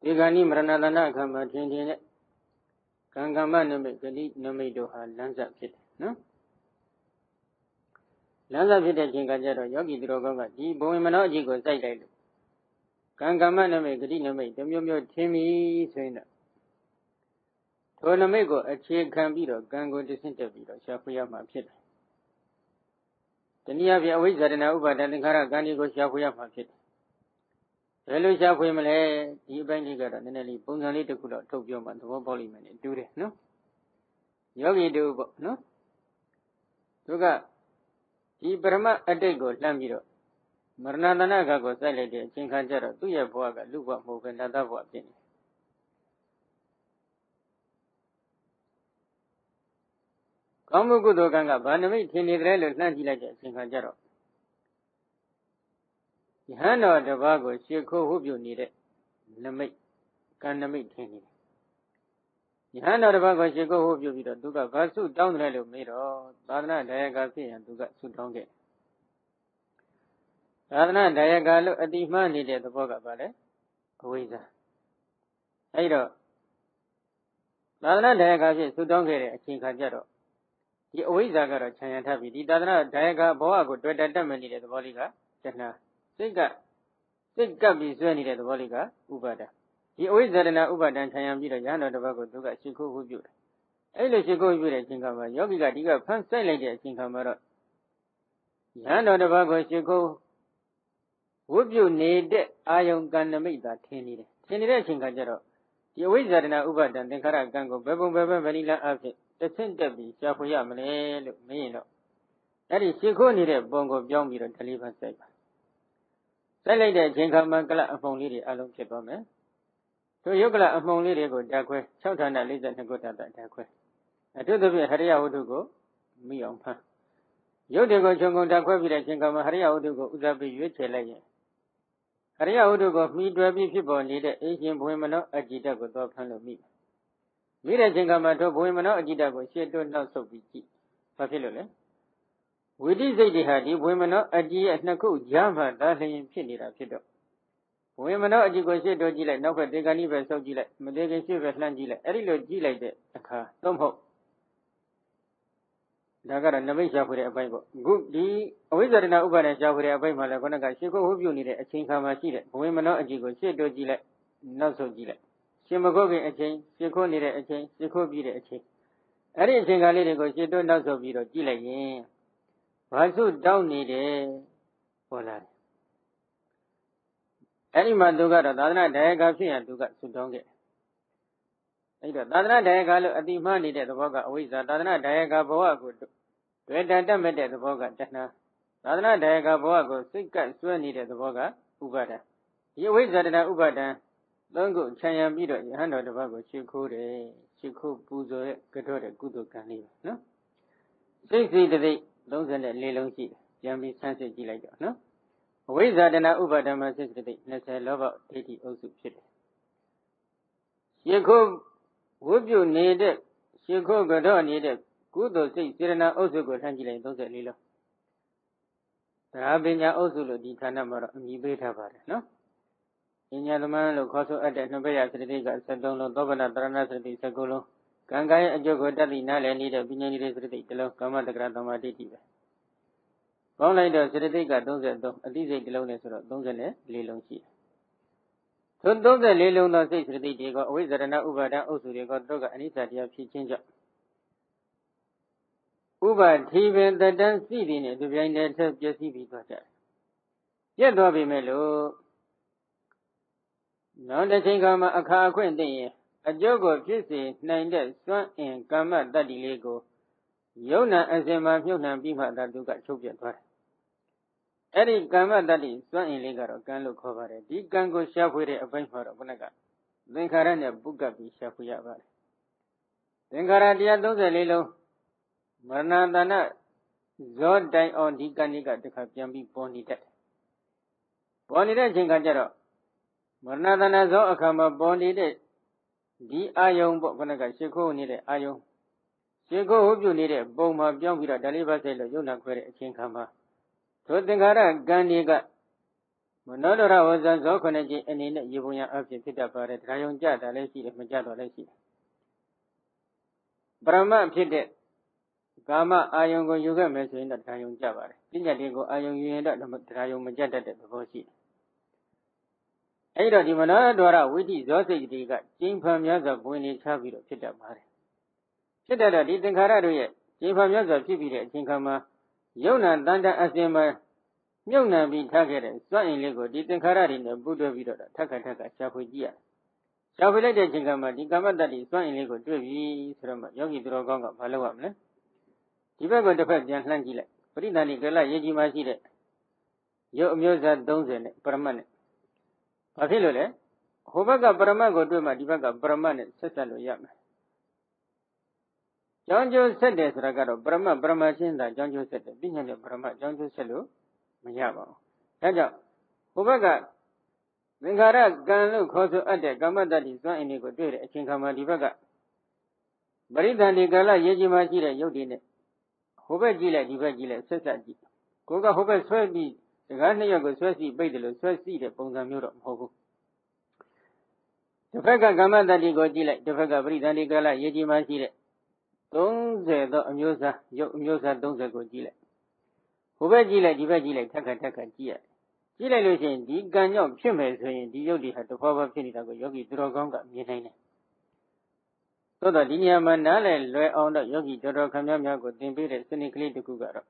ဒီကနေ့မရဏတနာအခါမှာထင်နဲ့ကံကမ္မနမိတ်ဂတိနမိတ်တို့ဟာလမ်းဆက်ဖြစ်တယ်နော်လမ်းဆက်ဖြစ်တဲ့ချိန်ကကြတော့ယောဂီသူတော်ကောင်းကဒီဘဝင်မနောအကြည့်ကိုစိုက်လိုက်လို့ကံကမ္မနမိတ်ဂတိနမိတ်တစ်မျိုးမျိုးထင်ပြီဆိုရင်တော့ထိုနမိတ်ကိုအခြေခံပြီးတော့ကံကိုတဆင့်တက်ပြီးတော့ရှာဖွေရမှာဖြစ်တယ်တနည်းအားဖြင့်အဝိဇ္ဇာတဏဥပါဒသင်္ခါရကံဒီကိုရှာဖွေရမှာဖြစ်တယ်ဘယ်လိုရှာဖွေမလဲဒီအပိုင်းလေးကတော့နည်းနည်းလေးပုံစံလေးတစ်ခုတော့ထုတ်ပြောမှသဘောပေါက်လိမ့်မယ်နဲ့တူတယ်နော်ယောဂီတို့ပေါ့နော်သူကဒီပရမအတိတ်ကိုလှမ်းပြီးတော့မရဏတနာကကိုစိုက်လိုက်တဲ့အချိန်ခါကျတော့သူ့ရဲ့ဘဝကလူဘဝမဟုတ်ဘဲနတ်ဘဝဖြစ်နေကောင်းမှုကုသိုလ်ကံကဗာနမိတ်ထင်နေတယ်လို့လှမ်းကြည့်လိုက်တဲ့အချိန်ခါကျတော့ယဟန်တော်တစ်ပါးကိုရှ िख ိုးဝုပြုနေတဲ့နမိတ်ကံနမိတ်ထင်နေတယ်ယဟန်တော်တစ်ပါးကိုရှ िख ိုးဝုပြုပြီးတော့သူကဘာဆုတောင်းတယ်လို့မေးတော့သာသနာဒါယကဖြစ်ရင်သူကဆုတောင်းခဲ့သာသနာဒါယကလို့အတိမှားနေတဲ့သဘောကဘာလဲအဝိဇ္ဇာအဲ့တော့သာသနာဒါယကဖြစ်ဆုတောင်းခဲ့တဲ့အချိန်ခါကျတော့ဒီအဝိဇ္ဇာကတော့ခြံရံထပ်ပြီးဒီသာသနာဒါယကဘဝကိုတွေ့တက်မဲ့နေတဲ့သဘောလေးကတဏှာစိတ်ကပြီးဆွဲနေတဲ့သဘောလေးကဥပါဒဒီအဝိဇ္ဇာတဏဥပါဒံခြံရံပြီးတော့ယဟန်တော်တစ်ပါးကိုသူကရှ िख ိုးဝုပြုတယ်အဲ့လိုရှ िख ိုးဝုပြုတဲ့အချိန်ခါမှာယောဂီကဒီကဖန်ဆိုင်လိုက်တဲ့အချိန်ခါမှာတော့ယဟန်တော်တစ်ပါးကိုရှ िख ိုးဝုပြုနေတဲ့အာယုံကံနမိတ်သာထင်နေတယ်ထင်နေတဲ့အချိန်ခါကျတော့ဒီအဝိဇ္ဇာတဏဥပါဒံသင်္ခါရကံကိုဘယ်ပုံဘယ်ဘက်ဗဏိလအဖြစ်တစ်ဆင့်တက်ပြီးရှာဖွေရမလဲလို့မင်းရင်တော့အဲ့ဒီရှ िख ိုးနေတဲ့ပုံကိုပြောင်းပြီးတော့ဓလေးဖန်ဆိုင်ပါစိုက်လိုက်တဲ့အချိန်ခါမှာကလအမှုံလေးတွေအလုံးဖြစ်သွားမယ်တို့ယုတ်ကလအမှုံလေးတွေကိုဓာတ်ခွဲ6ဌာန42ခုဓာတ်ဓာတ်ခွဲအထုသဖြင့်ဟရိယဝတ္ထုကိုမိအောင်ဖမ်းရုပ်တွေကိုခြုံငုံဓာတ်ခွဲပြီးတဲ့အချိန်ခါမှာဟရိယဝတ္ထုကိုဥစားပြီးရွေးချယ်လိုက်ရင်ဟရိယဝတ္ထုကိုမှီတွယ်ပြီးဖြစ်ပေါ်နေတဲ့အရှင်ဘဝေမနောအကြည်ဓာတ်ကိုတော့ဖမ်းလို့မိတဲ့အချိန်ခါမှာတို့ဘဝေမနောအကြည်ဓာတ်ကိုရှေ့တွန်းနောက်ဆုတ်ပြီးကြည့်ဘာဖြစ်လို့လဲဝိတိစိတ်တွေဟာဒီဘဝေမနောအကြည်ရဲ့နှစ်ခုကြားမှာဒါလျင်ဖြစ်နေတာဖြစ်တော့ဘဝေမနောအကြည်ကိုရှေ့တွန်းကြည့်လိုက်နောက်ဘက်ဒေဂာနိပဲဆုတ်ကြည့်လိုက်မဒေဂင်ရှေ့ပဲလှမ်းကြည့်လိုက်အဲ့ဒီလိုကြည့်လိုက်တဲ့အခါသုံးဖို့ဒါကတော့နမိတ်ရှာဖွေတဲ့အပိုင်းပေါ့အခုဒီအဝိဇ္ဇာတဏဥပါဒံရှာဖွေတဲ့အပိုင်းမှာလည်းခေါင်းကရှ िख ိုးဝုပြုနေတဲ့အချိန်ခါမှာရှိတဲ့ဘဝေမနောအကြည်ကိုရှေ့တွန်းကြည့်လိုက်နောက်ဆုတ်ကြည့်လိုက်ရှင်မကုတ်ခင်အချိန်ရှ िख ိုးနေတဲ့အချိန်ရှ िख ိုးပြီးတဲ့အချိန်အဲ့ဒီအချိန်ခါလေးတွေကိုရှေ့တွန်းနောက်ဆုတ်ပြီးတော့ကြည့်လိုက်ရင်ဘာစုတောင်းနေတယ်ဟောလာတယ်အဲ့ဒီမှာသူကတော့သာသနာဒါယကဖြစ်ရင်သူကဆုတောင်းခဲ့အဲ့တော့သာသနာဒါယကလို့အတိမှားနေတဲ့သဘောကအဝိဇ္ဇာသာသနာဒါယကဘဝကိုတွေ့တတ်မဲ့တဲ့သဘောကတဏှာသာသနာဒါယကဘဝကိုစိတ်ကဆွဲနေတဲ့သဘောကဥပါဒံဒီအဝိဇ္ဇာတဏဥပါဒံသုံးခုခြံရံပြီးတော့ယဟန်တော်တစ်ပါးကိုရှ िख ိုးတယ်ရှ िख ိုးပူဇော်ရဲ့ကတော့တဲ့ကုသိုလ်ကံလေးပဲနော်စိတ်စိတ်တိတ်34လုံးရှိတယ်ပြန်ပြီးဆန်းစစ်ကြည့်လိုက်တော့နော်အဝိဇ္ဇာတဏဥပါဒံမှာစိတ်စိတ်20လောဘဒိဋ္ဌိအုပ်စုဖြစ်တယ်ရှ िख ိုးဝုပြုနေတဲ့ရှ िख ိုးကတော့နေတဲ့ကုသိုလ်စိတ်စေတနာအုပ်စုကိုထမ်းကြည့်လိုက်34လုံးဒါပညာအုပ်စုလို့ဒီဌာနမှာတော့အမည်ပေးထားပါတယ်နော်ပညာသမန်လို့ခေါ်ဆိုအပ်တဲ့နှစ်ဘက်ရစရတိက73လုံးသောဗနာတရဏစရတိ19လုံးကံကံရဲ့အကျိုးကိုတတ်သိနားလည်နေတဲ့ပညာရည်စရတိတစ်လုံးကာမတက္ကရာသမာဓိဋ္ဌိပဲပေါင်းလိုက်တော့စရတိက33အတိစိတ်တစ်လုံးနဲ့ဆိုတော့34လုံးရှိတယ်ထို34လုံးသောစိတ်စရတိတွေကအဝိဇ္ဇာရဏဥပါဒံအုပ်စုတွေကတို့ကအနိစ္စတရားဖြစ်ခြင်းကြောင့်ဥပါတိပင်တတန်းစီသည်နဲ့ဒီပြိုင်တည်းထက်ပျက်စီးပြီးသွားကြတယ်ပြတ်သွားပြီမဲ့လို့နောက်တစ်ချိန်ခါမှာအခါအခွင့်သိရင်အကျိုးကိုဖြစ်စေနိုင်တဲ့စွမ်းအင်ကမ္မတတ္တိလေးကိုယုံနာအစဉ်မှာမြုပ်နှံပြီးမှသာသူကချုပ်ပြတ်သွားတယ်အဲ့ဒီကမ္မတတ္တိစွမ်းအင်လေးကတော့ကံလို့ခေါ်ပါတယ်ဒီကံကိုရှာဖွေတဲ့အပိုင်းမှာတော့ခုနကသင်္ခါရနဲ့ပုဂ္ဂပြီးရှာဖွေရပါတယ်သင်္ခါရ134လုံးမရဏတဏဇောတိုင်အောင်ဒီကံကြီးကတခါပြန်ပြီးပေါ်နေတတ်ပေါ်နေတဲ့အချိန်ကကြတော့မရဏတဏဇောအခါမှာပေါ်နေတဲ့ဒီအာယုံပေါ့ခုနကရှ िख ိုးနေတဲ့အာယုံရှ िख ိုးဝုပြုနေတဲ့ပုံမှာပြောင်းပြီးတော့ဓာလေးပါဆိုင်လို့ယုံနာခွဲတဲ့အချိန်ခါမှာထိုသင်္ခါရကံတွေကမနောဒရဝဇ္ဇဇောခုနှစ်ကြီးအနေနဲ့ရေပုံရအဖြစ်ဖြစ်တတ်ပါတယ်တရားယုံကြတာလည်းရှိတယ်မကြတော့လည်းရှိတယ်ပရမတ်ဖြစ်တဲ့ကာမအာယုံကိုယူခဲ့မယ်ဆိုရင်တော့တရားယုံကြပါတယ်ပညာတွေကိုအာယုံယူရင်တော့တရားယုံမကြတတ်တဲ့သဘောရှိတယ်အဲ့တော့ဒီမနောဒရဝိတိဇောစိတ်တွေကကျင်းဖန်များစွာဝင်နေချပြီးတော့ဖြစ်တတ်ပါတယ်ဖြစ်တတ်တော့ဒီသင်္ခါရတို့ရဲ့ကျင်းဖန်များစွာဖြစ်ပြီးတဲ့အချိန်ခါမှာယုံနာတန်တအစင်မှာမြုပ်နှံပြီးထားခဲ့တဲ့စွန့်အင်လေးကိုဒီသင်္ခါရတွေနဲ့ပူးတွဲပြီးတော့ထပ်ခါရှာဖွေကြည့်ရတယ်။ရှာဖွေလိုက်တဲ့အချိန်ကမှဒီကာမတ္တတိစွန့်အင်လေးကိုတွေ့ပြီဆိုတော့မှယောဂီသူတော်ကောင်းကမလုပ်ရမလဲ။ဒီဘက်ကိုတစ်ဖက်ပြန်လှမ်းကြည့်လိုက်။ပရိသန္တိကလရေကြီးမှရှိတဲ့ရုပ်အမျိုးအစား30နဲ့ပရမတ်နဲ့ဘာဖြစ်လို့လဲ။ဟိုဘက်ကပရမတ်ကိုတွေ့မှဒီဘက်ကပရမတ်နဲ့ဆက်ဆက်လို့ရမယ်။ကြောင်းကျိုးဆက်တယ်ဆိုတာကတော့ပရမတ်ချင်းသာကြောင်းကျိုးဆက်တယ်။ပြညာနဲ့ပရမတ်ကြောင်းကျိုးဆက်လို့မရပါဘူး။ဒါကြောင့်ဟိုဘက်ကသင်္ခါရကံလို့ခေါ်ဆိုအပ်တဲ့ကာမတ္တတိစွမ်းအင်တွေကိုတွေ့တဲ့အချိန်ခါမှာဒီဘက်ကပရိသန္တိကာလရေကြီးမှရှိတဲ့ရုပ်တွေနဲ့ဟိုဘက်ကြည့်လိုက်ဒီဘက်ကြည့်လိုက်ဆက်ဆက်ကြည့်ကိုကဟိုဘက်ဆွဲပြီးစကားနှစ်ယောက်ကိုဆွဲစီပိတ်တယ်လို့ဆွဲစီတဲ့ပုံစံမျိုးတော့မဟုတ်ဘူးတစ်ဖက်ကကာမတ္တတိကိုကြည့်လိုက်တစ်ဖက်ကပရိသန္တိကာလရေကြီးမှရှိတဲ့30သောအမျိုးအစားရုပ်အမျိုးအစား30ကိုကြည့်လိုက်ဟိုဘက်ကြည့်လိုက်ဒီဘက်ကြည့်လိုက်ထက်ခါကြည့်ရကြည့်လိုက်လို့ရှိရင်ဒီကံကြောင့်ဖြစ်မယ်ဆိုရင်ဒီရုပ်တွေဟာတဖွာဖွာဖြစ်နေတာကိုယောဂီသူတော်ကောင်းကမြင်နိုင်တယ်သို့တော့ဒီနေရာမှာနားလည်လွယ်အောင်တော့ယောဂီတော်တော်ခမ်းများကိုသင်ပေးတဲ့စနစ်ကလေးတစ်ခုကတော့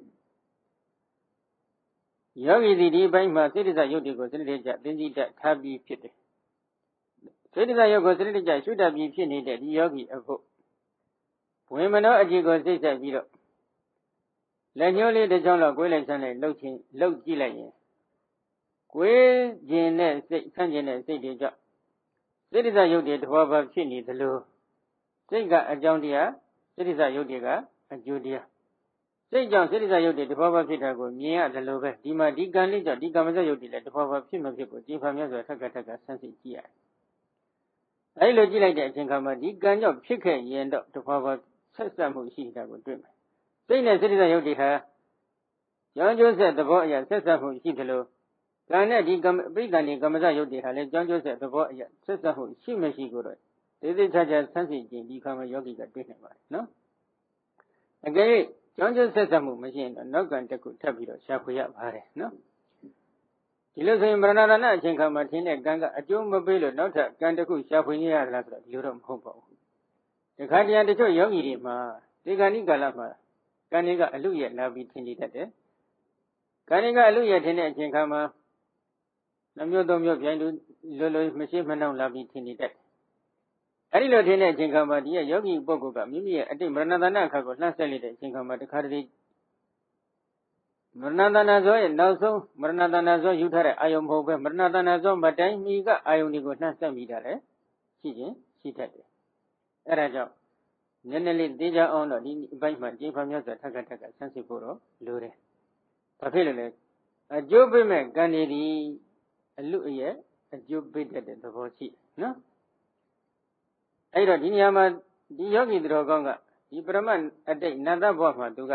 ယောဂီဒီဘက်မှာစိတ္တဇရုပ်တွေကိုစနစ်တကျသင်္ကြန်ထားပြီးဖြစ်တယ်စိတ္တဇရုပ်ကိုစနစ်တကျရှုတတ်ပြီးဖြစ်နေတဲ့ဒီယောဂီအဖို့ဝိမနောအကြည့်ကိုစိတ်ဆက်ပြီးတော့လက်ညှိုးလေးတစ်ချောင်းလောက်ကွေးလိုက်ဆန်းလိုက်လှုပ်ကြည့်လိုက်ရင်ကွေးခြင်းနဲ့စိတ်ဆန့်ကျင်တဲ့စိတ်တွေကြောင့်စိတ္တဇရုပ်တွေတဘောဘောဖြစ်နေသလိုစိတ်ကအကြောင်းတရားစိတ္တဇရုပ်တွေကအကျိုးတရားစိတ်ကြောင့်စိတ္တဇရုပ်တွေတဘောဘောဖြစ်တာကိုမြင်ရတယ်လို့ပဲဒီမှာဒီကံလေးကြောင့်ဒီကာမဇရုပ်တွေလည်းတဘောဘောဖြစ်မဖြစ်ကိုဒီဖာမြတ်စွာထက်ကဆန်းစစ်ကြည့်ရတယ်အဲဒီလိုကြည့်လိုက်တဲ့အချိန်ခါမှာဒီကံကြောင့်ဖြစ်ခဲ့ရင်တော့တဘောဘောဆက်ဆက်မှုရှိတာကိုတွေ့မယ်စိတ်နဲ့စိတ္တဇရုပ်တွေဟာကြောင်းကျိုးဆက်သဘောအရာဆက်ဆက်မှုရှိသလိုကံနဲ့ဒီပိဋကံဒီကမ္မဇရုပ်တွေဟာလည်းကြောင်းကျိုးဆက်သဘောအရာဆက်ဆက်မှုရှိမရှိကိုတော့သေသေးချာချာဆန်းစစ်ခြင်းဒီခါမှာယောဂီကတွေ့နိုင်ပါတယ်နော်အကယ်၍ကြောင်းကျိုးဆက်ဆက်မှုမရှိရင်တော့နောက်ကံတစ်ခုထပ်ပြီးတော့ရှာဖွေရပါတယ်နော်ဒီလိုဆိုရင်မရဏဒါနအချိန်ခါမှာထင်းတဲ့ကံကအကျိုးမပေးလို့နောက်ထပ်ကံတစ်ခုရှာဖွေရရလားဆိုတော့ဒီလိုတော့မဟုတ်ပါဘူးတခါတည်းတချို့ယောဂီတွေမှာဒီကဏိကာလမှာကံတွေကအလူရဲ့လာပြီးထင်နေတတ်တယ်ကံတွေကအလူရဲ့ထင်တဲ့အချိန်ခါမှာနှမျိုးသုံးမျိုးပြိုင်လိုမရှိမနှောင်လာပြီးထင်နေတတ်အဲဒီလိုထင်တဲ့အချိန်ခါမှာဒီယောဂီပုဂ္ဂိုလ်ကမိမိရဲ့အတိတ်မရဏဒါနအခါကိုလှမ်းဆက်လိုက်တဲ့အချိန်ခါမှာတခါတည်းမရဏဒါနဇောရဲ့နောက်ဆုံးမရဏဒါနဇောယူထားတဲ့အာယုံမဟုတ်ပဲမရဏဒါနဇောမတိုင်းမီကအာယုံတွေကိုနှမ်းဆက်မိတာလေရှိခြင်းရှိတတ်တယ်အဲဒါကြောင့်နည်းနည်းလေးသိကြအောင်တော့ဒီအပိုင်းမှာကျင်းဖန်မြတ်စွာထက်ကဆန်းစစ်ဖို့တော့လိုတယ်ဘာဖြစ်လို့လဲအကျိုးပေးမဲ့ကံတွေဒီအလူအရဲ့အကျိုးပေးတတ်တဲ့သဘောရှိနော်အဲ့တော့ဒီနေရာမှာဒီယောဂီသူတော်ကောင်းကဒီပရမတ်အတိတ်နန္တဘဝမှာသူက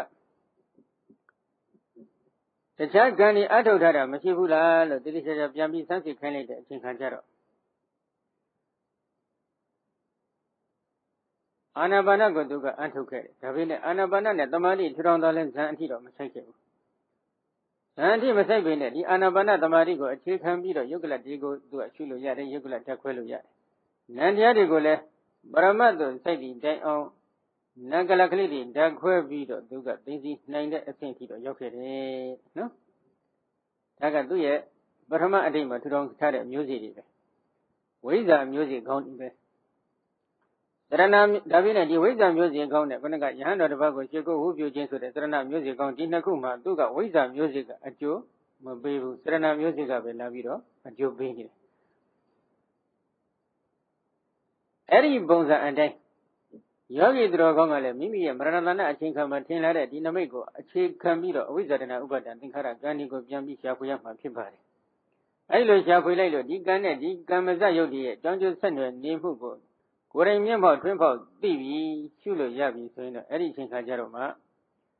တခြားကံတွေအထုတ်ထားတာမရှိဘူးလားလို့တိတိကျကျပြန်ပြီးဆန်းစစ်ခိုင်းလိုက်တဲ့အချိန်ခါကျတော့အာနာပါနကိုသူကအထုတ်ခဲ့တယ်ဒါပေမဲ့အာနာပါနနဲ့တမာတိထူထောင်တော်လဲဇန်အထိတော့မဆိုင်ခဲ့ဘူးဇန်အထိမဆိုင်ပေနဲ့ဒီအာနာပါနတမာတိကိုအခြေခံပြီးတော့ယုတ်ကလတိကိုသူကရှုလို့ရတယ်ယုတ်ကလဓာတ်ခွဲလို့ရတယ်နန္တရားတွေကိုလည်းပရမတ်သို့စိုက်ပြီးတိုင်အောင်နံကလကလေးတွေဓာတ်ခွဲပြီးတော့သူကသိသိနိုင်တဲ့အဆင့်ထိတော့ရောက်ခဲ့တယ်နော်ဒါကသူ့ရဲ့ပထမအတိတ်မှာထူထောင်ထားတဲ့မျိုးစေ့တွေပဲဝိဇ္ဇာမျိုးစေ့ကောင်းတွေပဲသရဏဒါပြည့်နဲ့ဒီဝိဇ္ဇာမျိုးစေ့ကောင်းတဲ့ဘုန်းကယဟန်တော်တစ်ပါးကိုရှေကိုဝုပြုခြင်းဆိုတဲ့သရဏမျိုးစေ့ကောင်းဒီနှစ်ခုမှာသူကဝိဇ္ဇာမျိုးစေ့ကအကျိုးမပေးဘူးသရဏမျိုးစေ့ကပဲလာပြီးတော့အကျိုးပေးနေတယ်အဲ့ဒီပုံစံအတိုင်းယောဂီသူတော်ကောင်းကလည်းမိမိရဲ့မရဏဒါနအချိန်ခါမှာထင်လာတဲ့ဒီနမိတ်ကိုအခြေခံပြီးတော့အဝိဇ္ဇာတနာဥပါဒံသင်္ခါရကံဒီကိုပြန်ပြီးရှာဖွေရမှာဖြစ်ပါတယ်အဲ့လိုရှာဖွေလိုက်လို့ဒီကံနဲ့ဒီကံမဇယုတ်တည်းရဲ့ကြောင်းကျိုးဆက်နွယ်နေမှုကိုကိုယ်တိုင်မျက်မှောက်ထွင်းပေါက်သိပြီးရှုလို့ရပြီဆိုရင်တော့အဲ့ဒီအချိန်ခါကျတော့မှ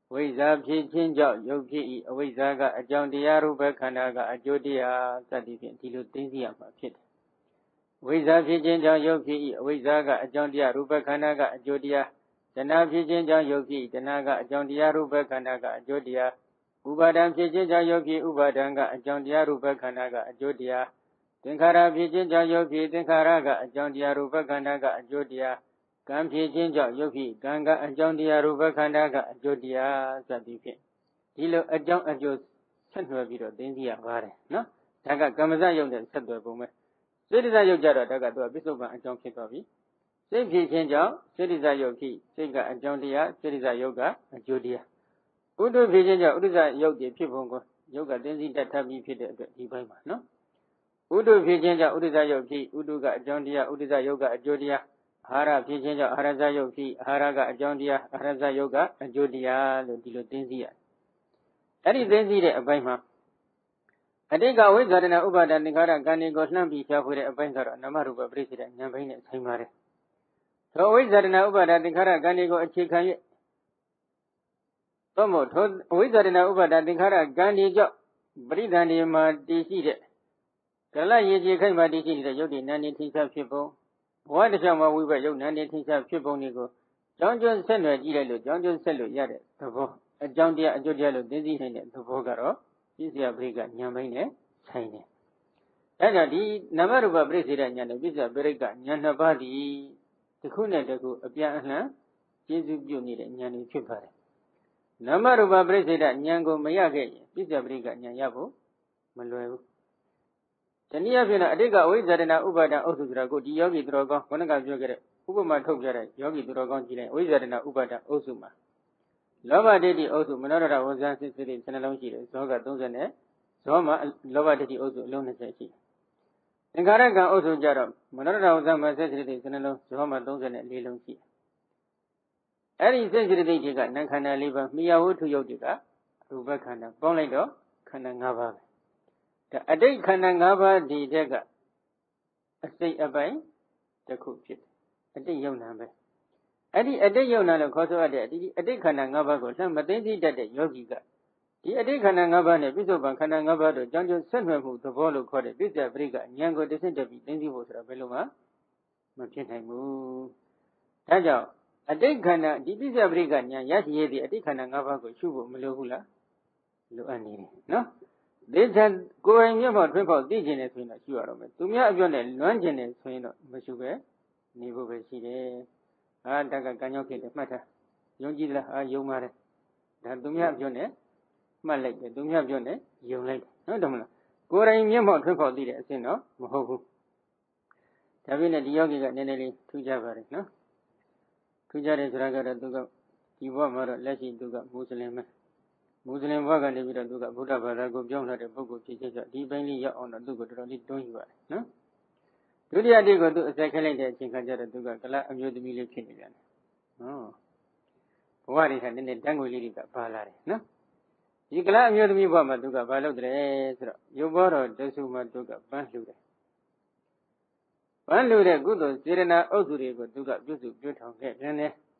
ဝိဇ္ဇာဖြစ်ခြင်းကြောင့်ယုတ်ဖြစ်၏အဝိဇ္ဇာကအကြောင်းတရားရူပခန္ဓာကအကျိုးတရားစသည်ဖြင့်ဒီလိုသိသိရမှာဖြစ်တယ်ဝိဇ္ဇာဖြစ်ခြင်းကြောင့်ယုတ်ဖြစ်၏အဝိဇ္ဇာကအကြောင်းတရားရူပခန္ဓာကအကျိုးတရားတဏှာဖြစ်ခြင်းကြောင့်ယုတ်ဖြစ်၏တဏှာကအကြောင်းတရားရူပခန္ဓာကအကျိုးတရားဥပါဒံဖြစ်ခြင်းကြောင့်ယုတ်ဖြစ်ဥပါဒံကအကြောင်းတရားရူပခန္ဓာကအကျိုးတရားသင်္ခါရဖြစ်ခြင်းကြောင့်ယုတ်ဖြစ်သင်္ခါရကအကြောင်းတရားရူပခန္ဓာကအကျိုးတရားကံဖြစ်ခြင်းကြောင့်ယုတ်ဖြစ်ကံကအကြောင်းတရားရူပခန္ဓာကအကျိုးတရားစသည်ဖြင့်ဒီလိုအကြောင်းအကျိုးဆက်နွယ်ပြီးတော့သိသိရပါတယ်နော်ဒါကကမ္မဇယုတ်နဲ့ဆက်သွယ်ပုံပဲစေတဇယုတ်ကြတော့ဒါကသူကပစ္စုပန်အကြောင်းဖြစ်သွားပြီစိတ်ဖြစ်ခြင်းကြောင့်စေတဇယုတ်ဖြစ်စိတ်ကအကြောင်းတရားစေတဇယုတ်ကအကျိုးတရားဥဒ္ဓဖြစ်ခြင်းကြောင့်ဥဒ္ဓဇယုတ်ဖြစ်ပုံကိုယုတ်ကသိသိတတ်ထပ်ပြီးဖြစ်တဲ့အတွက်ဒီပိုင်းမှာနော်ဥဒ္ဓဖြစ်ခြင်းကြောင့်ဥဒ္ဓဇယုတ်ဖြစ်ဥဒ္ဓကအကြောင်းတရားဥဒ္ဓဇယုတ်ကအကျိုးတရားအာဟာရဖြစ်ခြင်းကြောင့်အာဟာရဇယုတ်ဖြစ်အာဟာရကအကြောင်းတရားအာဟာရဇယုတ်ကအကျိုးတရားလို့ဒီလိုသိသိရအဲ့ဒီသိသိတဲ့အပိုင်းမှာအတိတ်ကဝိဇ္ဇာတနာဥပါဒသင်္ခါရကံတွေကိုလှမ်းပြီးဖြောဖွေတဲ့အပိုင်းကတော့နာမရူပပရိစ္ဆေဒဉာဏ်ဘိန်းနဲ့ဆိုင်ပါတယ်သောဝိဇ္ဇာတနာဥပါဒသင်္ခါရကံတွေကိုအခြေခံ၍သို့မဟုတ်ထိုဝိဇ္ဇာတနာဥပါဒသင်္ခါရကံတွေကြောင့်ပရိသန္တိမှာတည်ရှိတဲ့ကလရေကြီးခိုက်မှာတည်ရှိနေတဲ့ယုတ်ဒီနန္ဒီထိရှားဖြစ်ပုံဘဝတစ်ချောင်းမှာဝိဘတ်ယုတ်နန္ဒီထိရှားဖြစ်ပုံတွေကိုကြောင်းကျွန်းဆက်နွယ်ကြည့်လိုက်လို့ကြောင်းကျွန်းဆက်လို့ရတဲ့သဘောအကြောင်းတရားအကျိုးတရားလို့သိသိနိုင်တဲ့သဘောကတော့ပြည့်စရာပရိကဉာဏ်ဘိန်းနဲ့ဆိုင်တယ်။အဲဒါဒီနာမရူပပရိစ္ဆေဒဉာဏ်နဲ့ပြည့်စရာပရိကဉာဏ်နှစ်ပါးဒီတစ်ခုနဲ့တစ်ခုအပြန်အလှန်ကျေစုပြုနေတဲ့ဉာဏ်တွေဖြစ်ပါတယ်။နာမရူပပရိစ္ဆေဒဉာဏ်ကိုမရခဲ့ရင်ပြည့်စရာပရိကဉာဏ်ရဖို့မလွယ်ဘူး။တနည်းအားဖြင့်အတိတ်ကအဝိဇ္ဇာတနာဥပါဒံအုပ်စုဆိုတာကိုဒီယောဂီသူတော်ကောင်းခဏကပြောခဲ့တဲ့ဥပမာထုတ်ပြတဲ့ယောဂီသူတော်ကောင်းကြည့်လိုက်အဝိဇ္ဇာတနာဥပါဒံအုပ်စုမှာလောဘဒိဋ္ဌိအုပ်စုမနောရထဝဇ္ဇစိတ်စိတ်7လုံးရှိတယ်ဇောက30နဲ့ဇောမှာလောဘဒိဋ္ဌိအုပ်စုအလုံး20ရှိတယ်သင်္ခါရကံအုပ်စုကြတော့မနောရထဝဇ္ဇမှာစိတ်စိတ်7လုံးဇောမှာ34လုံးရှိတယ်အဲ့ဒီစိတ်စိတ်တွေကနံခန္ဓာ၄ပါးမိယဝတ္ထုယုတ်တွေကရူပခန္ဓာပေါင်းလိုက်တော့ခန္ဓာ၅ပါးပဲဒါအတိတ်ခန္ဓာ၅ပါးဒီတဲ့ကအစိတ်အပိုင်းတစ်ခုဖြစ်တယ်အတိတ်ယုံနာပဲအဲ့ဒီအတိတ်ယုံနာလို့ခေါ်ဆိုရတဲ့အတိတ်ခန္ဓာ၅ပါးကိုလှမ်းမသိသိတတ်တဲ့ယောဂီကဒီအတိတ်ခန္ဓာ၅ပါးနဲ့ပြစ္ဆုတ်ပံခန္ဓာ၅ပါးတို့ကြောင်းကျိုးဆက်နွယ်မှုသဘောလို့ခေါ်တဲ့ပြစ္ဆပရိကဉာဏ်ကိုတစ်ဆင့်တက်ပြီးသိသိဖို့ဆိုတာဘယ်လိုမှမဖြစ်နိုင်ဘူး။ဒါကြောင့်အတိတ်ခန္ဓာဒီပြစ္ဆပရိကဉာဏ်ရရှိရသည့်အတိတ်ခန္ဓာ၅ပါးကိုရှုဖို့မလိုဘူးလားလိုအပ်နေတယ်နော်။ဒီချက်ကိုယ်ရင်မျက်မှောက်ထွန်းပေါက်သိကျင်နေဆိုရင်တော့ရှုရတော့မယ်။သူများအပြောနဲ့လွမ်းကျင်နေဆိုရင်တော့မရှုပဲနေဖို့ပဲရှိတယ်။ဟာတက်ကကံကြောင့်ဖြစ်တယ်မှတ်ထား။ယုံကြည်လားယုံပါတယ်။ဒါသူများအပြောနဲ့မှတ်လိုက်တယ်သူများပြောနေယုံလိုက်နော်တယ်မလားကိုယ်တိုင်မျက်မှောက်ထွက်ပေါက်သိတဲ့အဆင့်တော့မဟုတ်ဘူးဒါပြည့်နဲ့ဒီယောဂီကနည်းနည်းလေးထူးခြားပါတယ်နော်ထူးခြားတယ်ဆိုတာကတော့သူကဒီဘဝမှာတော့လက်ရှိသူကမွတ်စလင်ပဲမွတ်စလင်ဘဝကနေပြီးတော့သူကဗုဒ္ဓဘာသာကိုပြောင်းလာတဲ့ပုဂ္ဂိုလ်ဖြစ်ချက်ကြောင့်ဒီပိုင်းလေးရောက်အောင်တော့သူ့ကိုတော်တော်လေးတွန်းယူပါတယ်နော်ဒုတိယတိကိုသူအဆက်ခဲလိုက်တဲ့အချိန်ခါကျတော့သူကကလအမျိုးသမီးလေးဖြစ်နေပြန်တယ်နော်ဘဝတွေကနည်းနည်းတန်းငွေလေးတွေကပါလာတယ်နော်ဒီကလအမျိုးသမီးဘဝမှာသူကဘာလုပ်တယ်ဆိုတော့ရုပ်ဘောတော်တဆုမှာသူကပန်းလှူတယ်ပန်းလှူတဲ့ကုသိုလ်စေရနာအုပ်စုတွေကိုသူကပြုစုပြုထောင်ခဲ့တယ်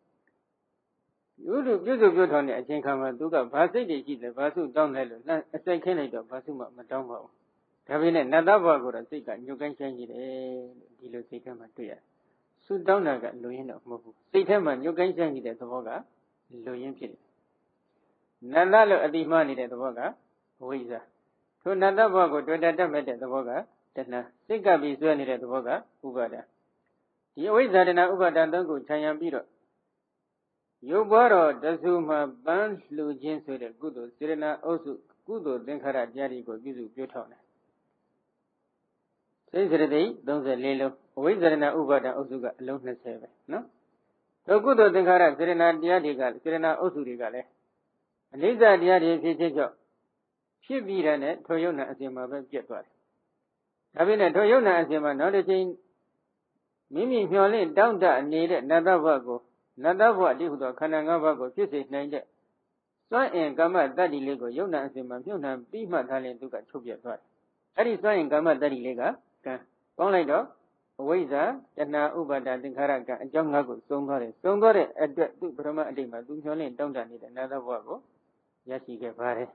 ပြုစုပြုထောင်တဲ့အချိန်ခါမှာသူကဘာစိတ်တွေရှိတယ်ဘာစုတောင်းတယ်လို့အစိတ်ခင်းလိုက်တော့ဘာစုမှမတောင်းပါဘူးဒါပေမဲ့နတ်သားဘဝကိုတော့စိတ်ကညှို့ကိုင်းဆိုင်နေတယ်ဒီလိုစိတ်ထဲမှာတွေ့ရတယ်စုတောင်းတာကလူရင်းတော့မဟုတ်ဘူးစိတ်ထဲမှာညှို့ကိုင်းဆိုင်နေတဲ့သဘောကလူရင်းဖြစ်တယ်နန္ဒလို့အတိမနေတဲ့သဘောကဝိဇ္ဇာထိုနန္ဒဘဝကိုတွေ့တတ်မဲ့တဲ့သဘောကတဏှာစိတ်ကပ်ပြီးဆွဲနေတဲ့သဘောကဥပါဒံဒီအဝိဇ္ဇာတဏှာဥပါဒံသုံးခုခြံရံပြီးတော့ရုပ်ဘောတော်တဆူမှာပန်းလှူခြင်းဆိုတဲ့ကုသိုလ်စေရနာအုပ်စုကုသိုလ်သင်္ခါရတရားတွေကိုပြုစုပြောထောင်တယ်စိတ်စရတိ34လုံးအဝိဇ္ဇာတဏှာဥပါဒံအုပ်စုကအလုံး20ပဲနော်ထိုကုသိုလ်သင်္ခါရစေရနာတရားတွေကစေရနာအုပ်စုတွေကလည်းအနိစ္စတရားတွေဖြစ်ခြင်းကြောင့်ဖြစ်ပြီးတဲ့နဲ့ထိုယုံနာအစဉ်မှာပဲပြတ်သွားတယ်။ဒါပေမဲ့ထိုယုံနာအစဉ်မှာနောက်တစ်ချိန်မိမိမျှော်လင့်တောင့်တနေတဲ့နတ္တဘဝကိုနတ္တဘဝတည်းဟူသောခန္ဓာ၅ပါးကိုဖြစ်စေနိုင်တဲ့စွန့်အင်ကမ္မတတ္တိလေးကိုယုံနာအစဉ်မှာမြုပ်နှံပြီးမှထားရင်သူကချုပ်ပြတ်သွားတယ်။အဲ့ဒီစွန့်အင်ကမ္မတတ္တိလေးကကံပေါင်းလိုက်တော့အဝိဇ္ဇာတဏှာဥပါဒသင်္ခါရကံအကြောင်းငါးကိုစုံသွားတယ်စုံသွားတဲ့အတွက်သူပရမအတိတ်မှာသူမျှော်လင့်တောင်းတနေတဲ့နတ်ဘဝကိုရရှိခဲ့ပါတယ်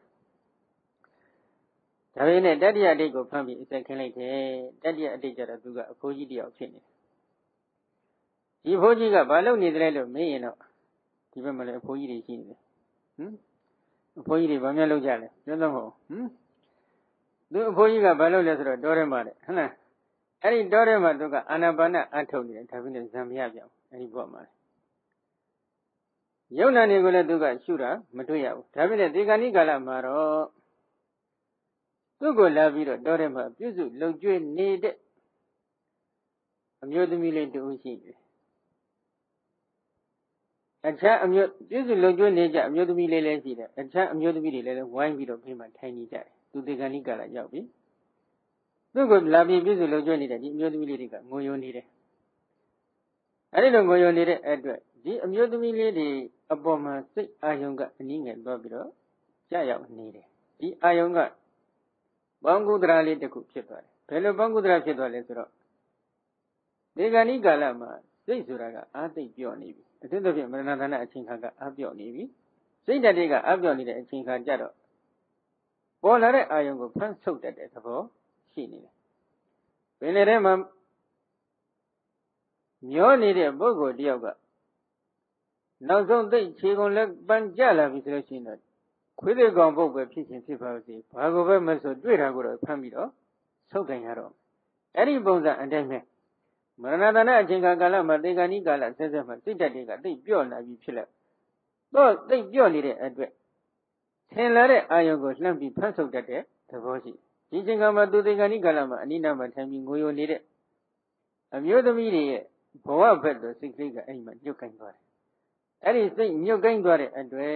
ဒါပေမဲ့တတိယအတိတ်ကိုဖမ်းပြီးအစက်ခင်းလိုက်တယ်တတိယအတိတ်ကျတော့သူကအဖိုးကြီးတယောက်ဖြစ်နေတယ်ဒီဖိုးကြီးကဘာလုပ်နေတယ်လို့မေးရင်တော့ဒီဘက်မှာလည်းအဖိုးကြီးတွေရှိနေတယ်အဖိုးကြီးတွေဘာများလုပ်ကြလဲပြောတော့ဟုတ်သူအဖိုးကြီးကဘာလုပ်လဲဆိုတော့တောထဲမှာလေဟုတ်လားအဲ့ဒီတောထဲမှာသူကအာနာပါနအထုတ်နေတယ်ဒါပြီးတော့ဇံမရပြောင်းအဲ့ဒီဘဝမှာယုံနာနေကိုလည်းသူကရှုတာမတွေ့ရဘူးဒါပြီးတော့ဒီကဏိကာလမှာတော့သူ့ကိုလာပြီးတော့တောထဲမှာပြုစုလှုပ်ကြွေးနေတဲ့အမျိုးသမီးလေးတူရှိတယ်အခြားအမျိုးပြုစုလှုပ်ကြွေးနေကြအမျိုးသမီးလေးလည်းရှိတယ်အခြားအမျိုးသမီးတွေလည်းဝိုင်းပြီးတော့ပြင်မှာထိုင်နေကြတယ်သူဒီကဏိကာလရောက်ပြီသူ့ကိုလာပြီးပြုစုလှုပ်ကြွေးနေတဲ့ဒီအမျိုးသမီးလေးတွေကငိုယိုနေတယ်အဲ့ဒီလိုငိုယိုနေတဲ့အတွက်ဒီအမျိုးသမီးလေးတွေအပေါ်မှာစိတ်အာယုံကအနည်းငယ်သွားပြီးတော့ကြာရောက်နေတယ်ဒီအာယုံကပေါင်းကုသရာလေးတစ်ခုဖြစ်သွားတယ်ဘယ်လိုပေါင်းကုသရာဖြစ်သွားလဲဆိုတော့ဒီကဏိကာလမှာစိတ်ဆိုတာကအာသိပ်ပြော့နေပြီအထူးသဖြင့်မရဏသနာအချိန်ခါကအာပြော့နေပြီစိတ်ဓာတ်တွေကအာပြော့နေတဲ့အချိန်ခါကြတော့ပေါ်လာတဲ့အာယုံကိုဖမ်းဆုပ်တတ်တဲ့သဘောရှိနေတယ်ပင်လေထဲမှာမျောနေတဲ့ပုဂ္ဂိုလ်တယောက်ကနောက်ဆုံးသိခြေကုန်လက်ပန်းကြလာပြီဆိုလို့ရှိရင်တော့ခွေးသေးကောင်ပုတ်ပဲဖြစ်ချင်းဖြစ်ပါစေဘာကိုပဲမဆိုတွေ့တာကိုတော့ဖမ်းပြီးတော့ဆုပ်ကင်ရတော့အဲ့ဒီပုံစံအတိုင်းပဲမရဏတနာအချိန်ကာလမှာသေကဏိကာလဆက်ဆက်မှာစိတ်ဓာတ်တွေကသိပြော့လာပြီးဖြစ်လက်တော့သိပြော့နေတဲ့အတွက်ထင်လာတဲ့အာယုံကိုလှမ်းပြီးဖမ်းဆုပ်တတ်တဲ့သဘောရှိဒီအချိန်ကမှသူသေကဏိကာလမှာအနိနာမှာထိုင်ပြီးငိုယိုနေတဲ့အမျိုးသမီးတွေရဲ့ဘဝဘက်သို့စိတ်ကလေးကအဲ့ဒီမှာညှုတ်ကိုင်းသွားတယ်အဲ့ဒီစိတ်ညှုတ်ကိုင်းသွားတဲ့အတွက်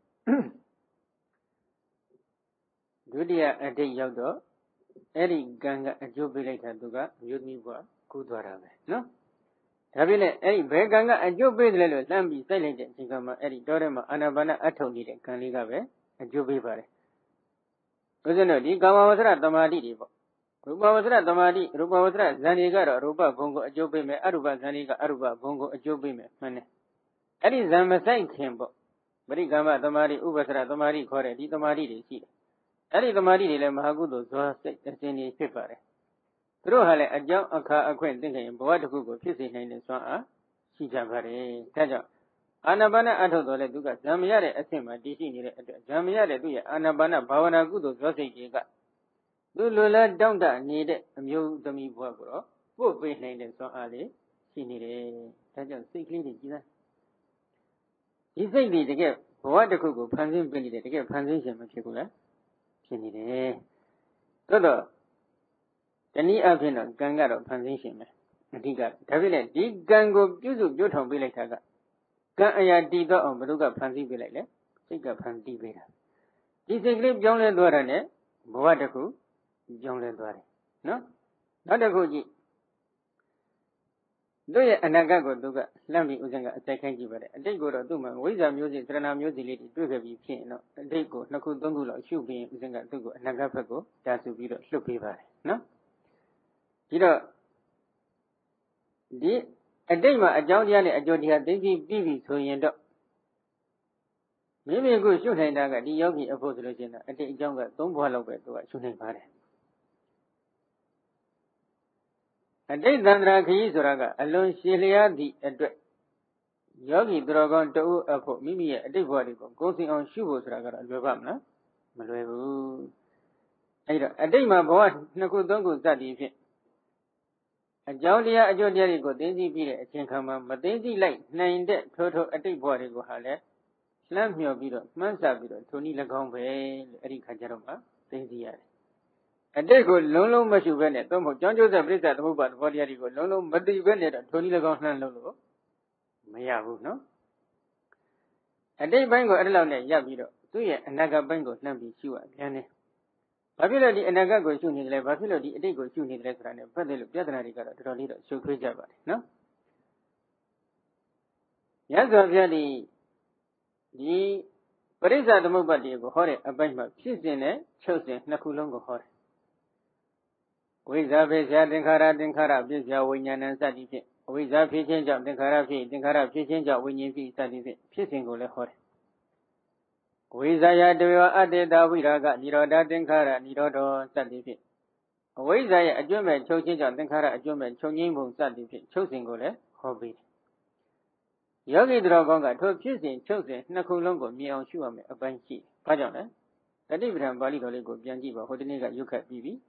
ဒုတိယအတိတ်ရောက်တော့အဲ့ဒီကံကအကျိုးပေးလိုက်တာသူကအမျိုးသမီးဘဝကူးသွားတာပဲနော်ဒါပြင်လည်းအဲ့ဒီဘယ်ကံကအကျိုးပေးတယ်လို့လှမ်းပြီးစိုက်လိုက်တဲ့အချိန်ကမှအဲ့ဒီတောထဲမှာအာနာပါနအထုတ်နေတဲ့ကံလေးကပဲအကျိုးပေးပါတယ်ဥစ္စာတို့ဒီကာမဝဆရသမာဓိတွေပေါ့ရူပဝဆရသမာဓိရူပဝဆရဇန်တွေကတော့ရူပဘုံကိုအကျိုးပေးမယ်အရူပဇန်တွေကအရူပဘုံကိုအကျိုးပေးမယ်မှန်တယ်အဲ့ဒီဇံမဆိုင်ခင်ပေါ့ပရိကမ္မသမာဓိဥပဆရသမာဓိခေါ်တဲ့ဒီသမာဓိတွေရှိတယ်အဲ့ဒီသမာဓိတွေလည်းမဟာကုသိုလ်ဇောစိတ်အစဉ်တွေဖြစ်ပါတယ်သူတို့ဟာလည်းအကြောင်းအခါအခွင့်သိခဲ့ရင်ဘဝတစ်ခုကိုဖြစ်စေနိုင်တဲ့စွမ်းအားရှိကြပါတယ်ဒါကြောင့်အာနာပါနအထုတ်တော်လဲသူကဇံမရတဲ့အဆင့်မှာတည်ရှိနေတဲ့အတွက်ဇံမရတဲ့သူရဲ့အာနာပါနဘာဝနာကုသိုလ်ဇောစိတ်တွေကသူလွယ်လန်းတောင့်တနေတဲ့အမျိုးသမီးဘဝကိုတော့ပို့ပေးနိုင်တဲ့စွမ်းအားလေးရှိနေတယ်ဒါကြောင့်စိတ်ကလေးတွေကြည်လားဒီစိတ်တွေတကယ်ဘဝတစ်ခုကိုဖန်ဆင်းပေးနေတယ်တကယ်ဖန်ဆင်းရှင်မဖြစ်ဘူးလားဖြစ်နေတယ်သို့တော့တနည်းအားဖြင့်တော့ကံကတော့ဖန်ဆင်းရှင်ပဲအဓိကဒါဖြစ်လေဒီကံကိုပြုစုပြုထောင်ပေးလိုက်တာကကံအရာတည်တော့အောင်ဘယ်သူကဖန်ဆင်းပေးလိုက်လဲစိတ်ကဖန်တီးပေးတာဒီစိတ်ကလေးပြောင်းလဲသွားတာနဲ့ဘဝတစ်ခုပြောင်းလဲသွားတယ်နော်နောက်တစ်ခုကြည့်တို့ရဲ့အနာဂတ်ကိုသူကလှမ်းပြီးဥစဉ်ကအစိုက်ခိုင်းကြည့်ပါတယ်အတိတ်ကိုတော့သူ့မှာဝိဇ္ဇာမျိုးစိသရဏမျိုးစိလေးတွေတွေ့ခဲ့ပြီးဖြစ်ရင်တော့အတိတ်ကို2ခု3ခုလောက်ရှုပြီးဥစဉ်ကသူ့ကိုအနာဂတ်ဘက်ကိုတာဆူပြီးတော့လှုပ်ပေးပါတယ်နော်ဒီတော့ဒီအတိတ်မှာအကြောင်းတရားနဲ့အကျိုးတရားသိသိပြီးပြီဆိုရင်တော့မိမိကိုရှုနိုင်တာကဒီယောဂီအဖို့ဆိုလို့ရှိရင်အတိတ်အကြောင်းက3ဘဝလောက်ပဲသူကရှုနိုင်ပါတယ်အတိတ်သန္တရာခရီးဆိုတာကအလွန်ရှည်လျားသည့်အတွက်ယောဂီသူတော်ကောင်းတဦးအဖို့မိမိရဲ့အတိတ်ဘဝတွေကိုကိုယ်စီအောင်ရှုဖို့ဆိုတာကတော့လွယ်ပါမလားမလွယ်ဘူးအဲ့တော့အတိတ်မှာဘဝ2ခု3ခုစသည်ဖြင့်အကြောင်းတရားအကျိုးတရားတွေကိုသိသိပြီးတဲ့အချိန်ခါမှာမသိသိလိုက်နိုင်တဲ့ထိုအတိတ်ဘဝတွေကိုဟာလည်းလှမ်းမြော်ပြီးတော့မှန်းဆပြီးတော့ထိုနည်း၎င်းပဲလို့အဲ့ဒီခါကျတော့မှသိသိရတယ်အတိတ်ကိုလုံးလုံးမရှုဘဲနဲ့သို့မဟုတ်ကြောင်းကျိုးဆက်ပြိဿသမုပ္ပါသဘောတရားတွေကိုလုံးလုံးမသိဘဲနဲ့တော့ထိုနည်း၎င်းလှမ်းလို့မရဘူးနော်အတိတ်ပိုင်းကိုအဲ့လောက်နဲ့ရပ်ပြီးတော့သူ့ရဲ့အနာဂတ်ပိုင်းကိုလှမ်းပြီးရှုရပြန်တယ်ဘာဖြစ်လို့ဒီအနာဂတ်ကိုရှုနေတယ်လဲဘာဖြစ်လို့ဒီအတိတ်ကိုရှုနေတယ်လဲဆိုတာနဲ့ပတ်သက်လို့ပြဿနာတွေကတော့တော်တော်လေးတော့ရှုပ်ထွေးကြပါတယ်နော်ရသော်ပြဒီပရိစ္ဆသမုပ္ပါဒ်တွေကိုဟောတဲ့အပိုင်းမှာဖြစ်စဉ်နဲ့ချုပ်စဉ်2ခုလုံးကိုဟောတယ်ဝိဇ္ဇာဖြစ်ရာသင်္ခါရဖြစ်ရာဝိညာဏံစသည်ဖြင့်အဝိဇ္ဇာဖြစ်ခြင်းကြောင့်သင်္ခါရဖြစ်သင်္ခါရဖြစ်ခြင်းကြောင့်ဝိညာဉ်ဖြစ်စသည်ဖြင့်ဖြစ်စဉ်ကိုလည်းဟောတယ်ဝိဇ္ဇာယတဝေအတ္တေတဝိရာဂနိရောဓသင်္ခါရနိရောဓောစသည်ဖြင့်အဝိဇ္ဇာရဲ့အကျွမ်းမဲ့ချုပ်ခြင်းကြောင့်သင်္ခါရအကျွမ်းမဲ့ချုပ်ငြိမ်းပုံစသည်ဖြင့်ချုပ်စဉ်ကိုလည်းဟောပေးတယ်ယောဂီတော်ကောင်းကထိုဖြစ်စဉ်ချုပ်စဉ်နှစ်ခုလုံးကိုမြင်အောင်ရှုရမယ်အပိုင်းရှိ။ဘာကြောင့်လဲ။တတိပဌာန်ပါဠိတော်လေးကိုပြန်ကြည့်ပါဟိုတနေ့ကရုပ်ခတ်ပြီးပြီ။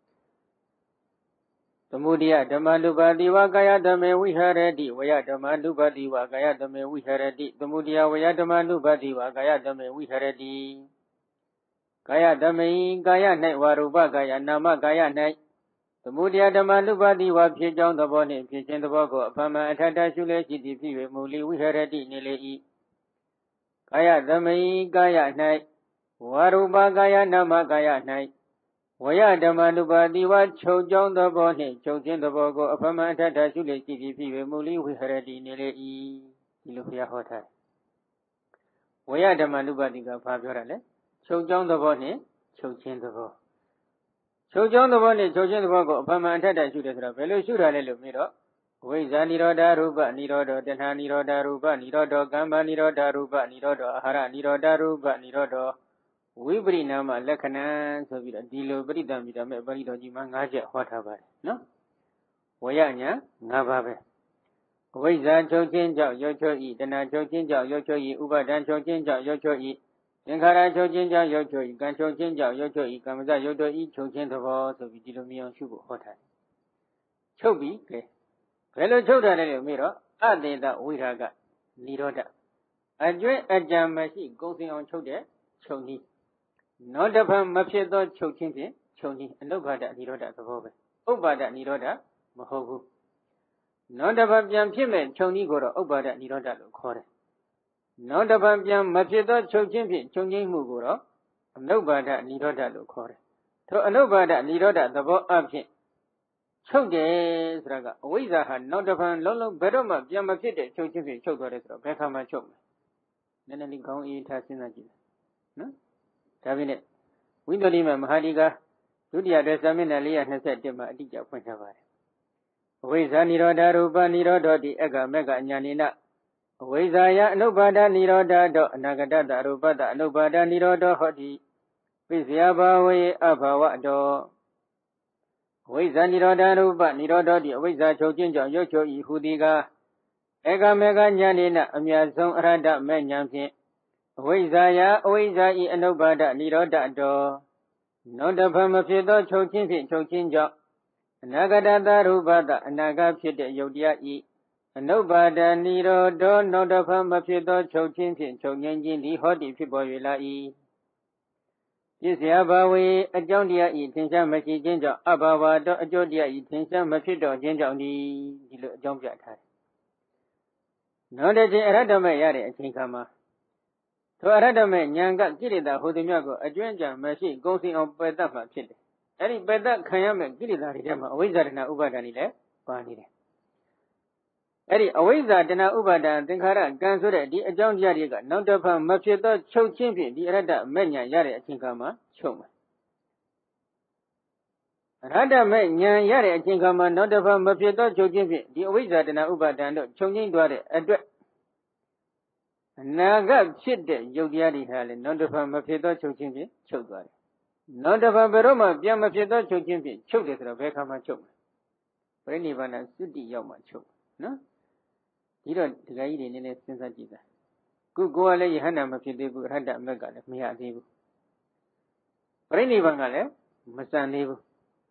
သမုဒိယဓမ္မလူပတိဝကာယဓမ္မေဝိဟရတိဝယဓမ္မလူပတိဝကာယဓမ္မေဝိဟရတိသမုဒိယဝယဓမ္မလူပတိဝကာယဓမ္မေဝိဟရတိကာယဓမ္မေကာယ၌ဝရူပကာယနာမကာယ၌သမုဒိယဓမ္မလူပတိဝဖြစ်ကြောင်းသဘောနှင့်ဖြစ်ခြင်းသဘောကိုအဖမအထထရှုလဲရှိသည်ဖြစ်၍မူလီဝိဟရတိနေလေ၏ကာယဓမ္မေကာယ၌ဝရူပကာယနာမကာယ၌ဝယဓမ္မနုပါတိဝချုပ်ကြောင်းသဘောနှင့်ချုပ်ခြင်းသဘောကိုအဖမအထထရှုလေရှိသည်ဖြစ်၍မူလီဝိဟရတိနေလေ၏ဒီလိုဘုရားဟောထားဝယဓမ္မနုပါတိကဘာပြောတာလဲချုပ်ကြောင်းသဘောနှင့်ချုပ်ခြင်းသဘောချုပ်ကြောင်းသဘောနှင့်ချုပ်ခြင်းသဘောကိုအဖမအထထရှုတယ်ဆိုတော့ဘယ်လိုရှုတာလဲလို့ပြီးတော့ဝိဇ္ဇာနိရောဓရူပနိရောဓတဏှာနိရောဓရူပနိရောဓကမ္မနိရောဓရူပနိရောဓအာဟာရနိရောဓရူပနိရောဓဝိပရိနာမလက္ခဏာဆိုပြီးတော့ဒီလိုပရိသမိတာမဲ့ပရိတော်ကြီးမှာ၅ချက်ဟောထားပါတယ်နော်ဝရညာ၅ပါးပဲအဝိဇ္ဇာချုပ်ခြင်းကြောင့်ရောချောဤတဏှာချုပ်ခြင်းကြောင့်ရောချောဤဥပါဒံချုပ်ခြင်းကြောင့်ရောချောဤသင်္ခါရချုပ်ခြင်းကြောင့်ရောချောဤကံချုပ်ခြင်းကြောင့်ရောချောဤကမ္မဇရုပ်တော်ဤချုပ်ခြင်းသဘောဆိုပြီးဒီလိုမြင်အောင်ရှုဖို့ဟောထားတယ်ချုပ်ပြီးကဲဘယ်လိုချုပ်တာလဲလို့မေးတော့အတေတဝိရာဂနိရောဓအကျွဲ့အကြံမရှိကုံစင်အောင်ချုပ်တဲ့ချုပ်နည်းနောတဖန်မဖြစ်သောချုပ်ခြင်းဖြင့်ချုပ်နည်းအနုဘာဒနိရောဓသဘောပဲဥပ္ပါဒနိရောဓမဟုတ်ဘူးနောတဖန်ပြန်ဖြစ်မဲ့ချုပ်နည်းကိုတော့ဥပ္ပါဒနိရောဓလို့ခေါ်တယ်နောတဖန်ပြန်မဖြစ်သောချုပ်ခြင်းဖြင့်ချုပ်ငြိမ်းမှုကိုတော့အနုဘာဒနိရောဓလို့ခေါ်တယ်ထိုအနုဘာဒနိရောဓသဘောအဖြစ်ချုပ်တယ်ဆိုတာကအဝိဇ္ဇာဟာနောက်တစ်ဖန်လုံးလုံးဘယ်တော့မှပြန်မဖြစ်တဲ့ချုပ်ခြင်းဖြင့်ချုပ်သွားတယ်ဆိုတော့ဘယ်ခါမှချုပ်မလဲနည်းနည်းလေးကောင်းအေးထားစဉ်းစားကြည့်နော်ဒါဖြင့်ဝိသုဒ္ဓိမမဟာဒီကဒုတိယတဲ့စာမျက်နှာ421မှာအတိအကျဖွင့်ထားပါတယ်အဝိဇ္ဇာနိရောဓရူပနိရောဓတိအက္ခမက္ခညာနိနအဝိဇ္ဇာယအနုဘာဒနိရောဓတောအနာဂတတရူပတအနုဘာဒနိရောဓဟောတိပိစယဘာဝေအဘာဝတောအဝိဇ္ဇာနိရောဓရူပနိရောဓတိအဝိဇ္ဇာချုပ်ခြင်းကြောင့်ရွတ်ချုပ်ဤဟူသည်ကားဧကမေကညာနေနအမြတ်ဆုံးအရဟတမေညာဖြင့်အဝိဇ္ဇာယအဝိဇ္ဇာဤအနုဘာဒနိရောဓတောနောတဖန်မဖြစ်သောချုပ်ခြင်းဖြင့်ချုပ်ခြင်းကြောင့်အနာဂတတရူပတအနာဂတ်ဖြစ်တဲ့ယုတ်တရားဤအနုဘာဒနိရောဓနောတဖန်မဖြစ်သောချုပ်ခြင်းဖြင့်ချုပ်ငြိမ်းခြင်းသည်ဟောတိဖြစ်ပေါ်၍လာ၏ပစ္စယဘာဝေအကြောင်းတရားဤထင်ရှားမရှိခြင်းကြောင့်အဘာဝတောအကျိုးတရားဤထင်ရှားမဖြစ်တော့ခြင်းကြောင့်ဒီလိုအကြောင်းပြထားတယ်။နောက်တစ်ချိန်အရဟတမေရတဲ့အချိန်ခါမှာထိုအရဟတမေဉာဏ်ကကိလေသာဟူသည်များကိုအကျွမ်းကြံမရှိကုံစင်အောင်ပယ်တတ်မှဖြစ်တယ်။အဲဒီပယ်တတ်ခံရမဲ့ကိလေသာတွေထဲမှာအဝိဇ္ဇာတဏဥပါဒဏ်တွေလည်းပါနေတယ်။အဲဒီအဝိဇ္ဇာတဏဥပါဒံသင်္ခါရကံဆိုတဲ့ဒီအကြောင်းတရားတွေကနောက်တစ်ဖန်မဖြစ်သောချုပ်ခြင်းဖြင့်ဒီအရဟတမေဉာဏ်ရတဲ့အချိန်ခါမှာချုပ်မယ်အရဟတမေဉာဏ်ရတဲ့အချိန်ခါမှာနောက်တစ်ဖန်မဖြစ်သောချုပ်ခြင်းဖြင့်ဒီအဝိဇ္ဇာတဏဥပါဒံတို့ချုပ်ငြိမ်းသွားတဲ့အတွက်အနာဂတ်ဖြစ်တဲ့ယုတ်တရားတွေဟာလည်းနောက်တစ်ဖန်မဖြစ်သောချုပ်ခြင်းဖြင့်ချုပ်သွားတယ်နောက်တစ်ဖန်ဘယ်တော့မှပြန်မဖြစ်သောချုပ်ခြင်းဖြင့်ချုပ်တယ်ဆိုတော့ဘယ်ခါမှချုပ်မလဲပြိဋိနိဗ္ဗာန်သုတိရောက်မှချုပ်နော်ဒီတော့ဒကာကြီးတွေနည်းနည်းစဉ်းစားကြည့်တာကိုကလည်းယဟန္တာမဖြစ်သေးဘူးအရဟတမက်ကလည်းမရသေးဘူးပြိဋိနိဗ္ဗာန်ကလည်းမစံသေးဘူး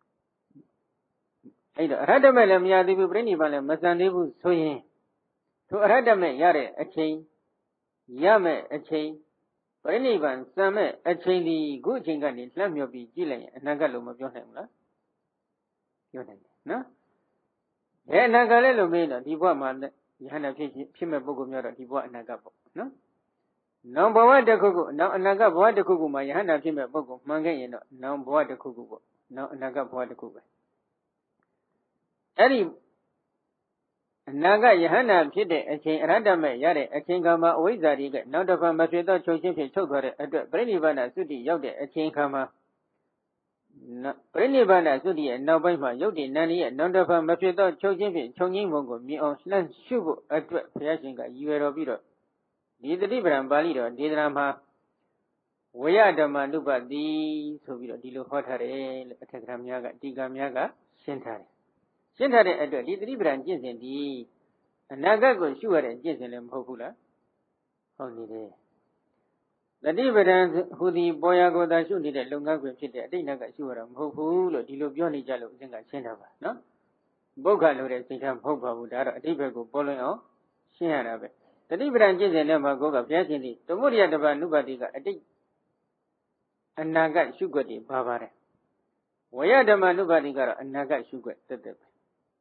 အဲ့တော့အရဟတမက်လည်းမရသေးဘူးပြိဋိနိဗ္ဗာန်လည်းမစံသေးဘူးဆိုရင်သူအရဟတမက်ရတဲ့အချိန်ရမဲ့အချိန်ပြိဋိနိဗ္ဗာန်စံမဲ့အချိန်ဒီခုအချိန်ကနေလှမ်းမြော်ပြီးကြည့်လိုက်ရင်အနာဂတ်လို့မပြောနိုင်ဘူးလားပြောနိုင်တယ်နော်ဘယ်အနာဂတ်လဲလို့မေးတော့ဒီဘဝမှာယဟန္တာဖြစ်မဲ့ပုဂ္ဂိုလ်များတော့ဒီဘဝအနာဂတ်ပေါ့နော်နောင်ဘဝတစ်ခုခုနောင်အနာဂတ်ဘဝတစ်ခုခုမှာယဟန္တာဖြစ်မဲ့ပုဂ္ဂိုလ်မှန်ခဲ့ရင်တော့နောင်ဘဝတစ်ခုခုပေါ့နောင်အနာဂတ်ဘဝတစ်ခုပဲအဲ့ဒီအနာဂတ်ယဟန္တာဖြစ်တဲ့အချိန်အရဟတမေရတဲ့အချိန်ခါမှာအဝိဇ္ဇာတွေကနောက်တစ်ဖန်မဖြစ်သောချုပ်ခြင်းဖြင့်ချုပ်သွားတဲ့အတွက်ပြိဋိနိဗ္ဗာန်သုတိရောက်တဲ့အချိန်ခါမှာပရိနိဗ္ဗာန်သုတိရဲ့နောက်ပိုင်းမှာယုတ်တိနန္ဒီရဲ့နောင်တဖန်မဖြစ်သောချုပ်ချင်းဖြင့်ချုပ်ငင်းပုံကိုမြင်အောင်လှမ်းရှုဖို့အတွက်ဘုရားရှင်ကရည်ရွယ်တော်ပြီးတော့ဒီတတိပဒံပါဠိတော်ဒေသနာမှာဝေယဓမ္မနုပတိဆိုပြီးတော့ဒီလိုဟောထားတယ်လို့အထက်ကရာများကတီကာများကရှင်းထားတယ်ရှင်းထားတဲ့အတွက်ဒီတတိပဒံကျင့်စဉ်ဒီအနာဂတ်ကိုရှုရတဲ့ကျင့်စဉ်လည်းမဟုတ်ဘူးလားဟုတ်နေတယ်တတိပဒံဟူသည်ပေါ်ရာကိုသာရှုနေတဲ့လုပ်ငန်းခွင်ဖြစ်တဲ့အတိတ်ကရှုရတာမဟုတ်ဘူးလို့ဒီလိုပြောနေကြလို့အရင်ကရှင်းတာပါနော်ဘုက္ခလို့တဲ့စိတ်ထားမဟုတ်ပါဘူးဒါတော့အတိတ်ဘက်ကိုပေါ်လွင်အောင်ရှင်းရတာပဲတတိပဒံကျင့်စဉ်နဲ့မှာကိုကဘုရားရှင်ဒီသမုဒိယတပနုပတိကအတိတ်အနာဂတ်ရှုွက်တွေပါပါတယ်ဝေယဓမ္မနုပတိကတော့အနာဂတ်ရှုွက်တက်တက်ပဲ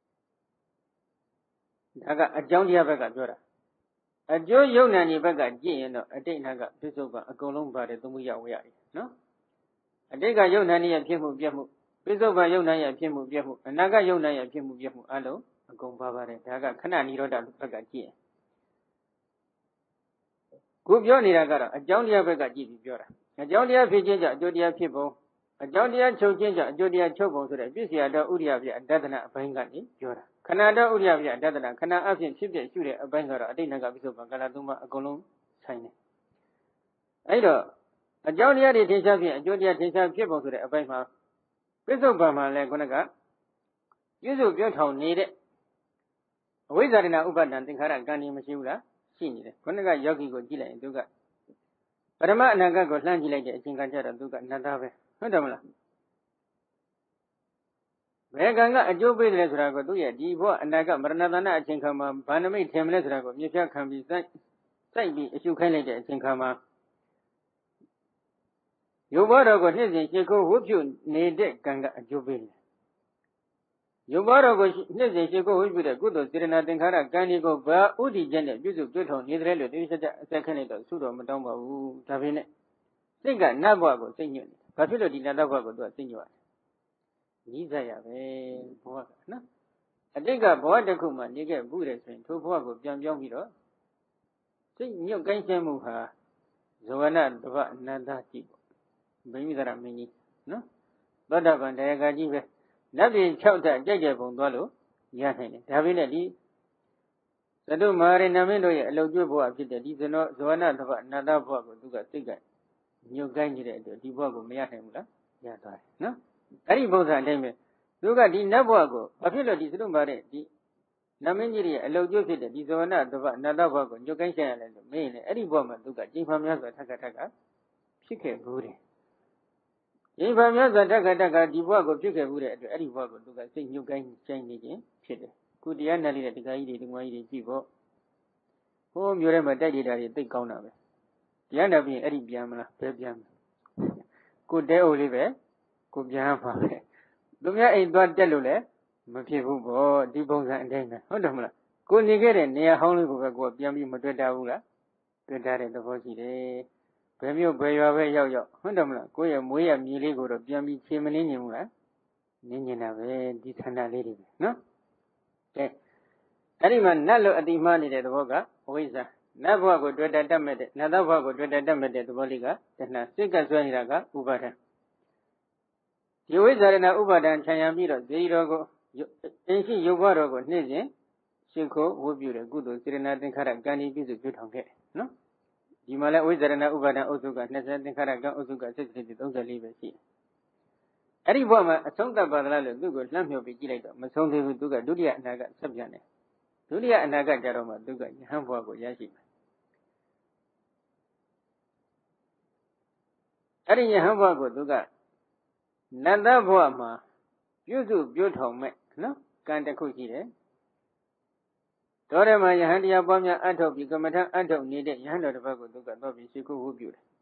ဒါကအကြောင်းတရားဘက်ကပြောတာအကျိုးယုံနာနေဘက်ကကြည့်ရင်တော့အတိတ်အနာဂတ်ပြစ္ဆုတ်ပံအကုန်လုံးပါတယ်သမုဒိယဝေယတွေနော်အတိတ်ကယုံနာနေရဲ့ဖြစ်မှုပြက်မှုပြစ္ဆုတ်ပံယုံနာရဲ့ဖြစ်မှုပြက်မှုအနာဂတ်ယုံနာရဲ့ဖြစ်မှုပြက်မှုအလုံးအကုန်ပါပါတယ်ဒါကခဏနိရောဓဘက်ကကြည့်ရင်ခုပြောနေတာကတော့အကြောင်းတရားဘက်ကကြည့်ပြီးပြောတာအကြောင်းတရားဖြစ်ခြင်းကြောင့်အကျိုးတရားဖြစ်ပုံအကြောင်းတရားချုပ်ခြင်းကြောင့်အကျိုးတရားချုပ်ပုံဆိုတဲ့ပြည့်စရာတော်ဥရိယပြအတ္တနာအပိုင်းကနေပြောတာခဏတော်ဥရိယပြအတ္တနာခဏအဖြစ်ဖြစ်ပြရှုတဲ့အပိုင်းကတော့အတိတ်နာကပြစ္ဆုတ်ပံကာလသုံးပါအကုန်လုံးဆိုင်တယ်အဲ့တော့အကြောင်းတရားတွေထင်ရှားဖြစ်အကျိုးတရားထင်ရှားဖြစ်ပုံဆိုတဲ့အပိုင်းမှာပြစ္ဆုတ်ပံမှာလည်းခုနကပြည့်စုံပြောထောင်နေတဲ့အဝိဇ္ဇာရဏဥပါဒံသင်္ခါရကံနေမရှိဘူးလားရှိနေတယ်ခုနကယောဂီကိုကြည့်လိုက်ရင်သူကပရမအနာဂတ်ကိုလှမ်းကြည့်လိုက်တဲ့အချိန်ကကြတော့သူကအနတ္တပဲဟုတ်တယ်မလားဘယ်ကံကအကျိုးပေးတယ်ဆိုတာကိုသူရဲ့ဒီဘဝအနာဂတ်မရဏသနာအချိန်ခါမှာဘာနမိတ်ထင်မလဲဆိုတာကိုမြင်ဖြတ်ခံပြီးစိုက်ပြီးအရှုခိုင်းလိုက်တဲ့အချိန်ခါမှာယုတ်ဘောတော်ကိုနှစ်စဉ်ရှ िख ိုးဝှပြုနေတဲ့ကံကအကျိုးပေးတယ်ယုတ်ဘောတော်ကိုနှစ်စဉ်ရှ िख ိုးဝှပြုတဲ့ကုသိုလ်စေတနာသင်္ခါရကံဒီကိုဘာဥဒိချက်နဲ့ပြုစုပြုထောင်နေတယ်လို့တိကျကျအစက်ခက်လိုက်တော့သုတော်မတောင်းပါဘူးဒါပေမဲ့စိတ်ကနတ်ဘဝကိုစိတ်ညွတ်နေဘာဖြစ်လို့ဒီနတ်ဘဝကိုသူကစိတ်ညွတ်ရလဲကြီးစားရပဲဘဝကနော်အတိတ်ကဘဝတစ်ခုမှနေခဲ့ဘူးတယ်ဆိုရင်ထိုဘဝကိုပြန်ပြောင်းပြီးတော့စိတ်ညွတ်ကိုင်းရှင်းမှုဟာဇဝနတပအနန္တကြည့်ပေါ့ဘိမိသရမင်းကြီးနော်သောတာပန်တရားကကြီးပဲနတ်ပြည်6ဓာတ်ကြိုက်တဲ့ပုံသွားလို့ရနိုင်တယ်ဒါပေမဲ့ဒီသတုမာရိနမင်းတို့ရဲ့အလုတ်ကျွတ်ဘဝဖြစ်တဲ့ဒီဇဝနတပအနန္တဘဝကိုသူကစိတ်ကညွတ်ကိုင်းနေတဲ့အတွက်ဒီဘဝကိုမရနိုင်ဘူးလားရသွားတယ်နော်အဲ့ဒီဘုရားအတိုင်းပဲသူကဒီနတ်ဘဝကိုဘာဖြစ်လို့ဒီသတုမာရိဒီနမင်းကြီးရဲ့အလုတ်ကျွတ်ဖြစ်တဲ့ဒီဇဝနတပအနန္တဘဝကိုညွတ်ကိုင်းရှင်းရလဲလို့မင်းလည်းအဲ့ဒီဘဝမှာသူကကျင့်ဖန်များစွာထက်ကဖြစ်ခဲ့ဘူးတယ်ကျင့်ဖန်များစွာထက်ကဒီဘဝကိုဖြစ်ခဲ့ဘူးတဲ့အတွက်အဲ့ဒီဘဝကိုသူကစိတ်ညွတ်ကိုင်းရှင်းနေခြင်းဖြစ်တယ်ခုတရားနာလေးတဲ့တရားကြီးတွေဒီငွားကြီးတွေကြည့်ဖို့ဟိုမျိုးထဲမှာတိုက်နေတာတွေသိကောင်းတာပဲတရားနာပြီးအဲ့ဒီပြန်မလားဘယ်ပြန်မလဲကိုတဲအိုလေးပဲကိုပြန်ပါပဲသူများအိမ်သွားတက်လို့လည်းမဖြစ်ဘူးပေါ့ဒီပုံစံအတိုင်းပဲဟုတ်တယ်မလားကိုနေခဲ့တဲ့နေရာဟောင်းလေးကိုပဲကိုပြန်ပြီးမတွေ့တာဘူးလားတွေ့တာတဲ့သဘောရှိတယ်ဘယ်မျိုးဘယ်ရွာပဲရောက်ဟုတ်တယ်မလားကိုရဲ့မွေးရမြေလေးကိုတော့ပြန်ပြီးခြေမနှင်းညင်ဘူးလားနင်းညင်တာပဲဒီခန္ဓာလေးတွေပဲနော်ကဲအဲ့ဒီမှာနတ်လို့အတိမှားနေတဲ့သဘောကအဝိဇ္ဇာနတ်ဘဝကိုတွေ့တတ်မဲ့တဲ့နတ်ဘဝကိုတွေ့တတ်မဲ့တဲ့သဘောလေးကတဏှာစိတ်ကဆွဲနေတာကဥပါဒံဒီဝိဇ္ဇာရဏဥပါဒံခြံရံပြီးတော့ဇေယီတော်ကိုအင်းရှိရုပ်ဘဝတော်ကိုနှိမ့်စဉ်ရှ िख ိုးဝှပြုတဲ့ကုသိုလ်စေတနာသင်္ခါရကံဒီပြည့်စုံပြုထောင်ခဲ့တယ်နော်ဒီမှာလဲဝိဇ္ဇာရဏဥပါဒံအုပ်စုက20သင်္ခါရကံအုပ်စုက34ပဲရှိတယ်အဲ့ဒီဘဝမှာအဆုံးသတ်ပါသလားလို့သူ့ကိုလှမ်းမြော်ပြီးကြည့်လိုက်တော့မဆုံးသေးဘူးသူကဒုတိယအနာကဆက်ပြန်တယ်ဒုတိယအနာကကြတော့မှသူကယဟန်ဘဝကိုရရှိတယ်အဲ့ဒီယဟန်ဘဝကိုသူကနတ်ဘဝမှာပြုစုပြုထောင်မဲ့နော်ကံတစ်ခုရှိတယ်တော်တယ်မှာယဟန်တရားပွားများအထုတ်ပြီးကမ္မထအထုတ်နေတဲ့ယဟန်တော်တစ်ပတ်ကိုသူကတော့ပြီးရှ िख ိုးဝှပြုတယ်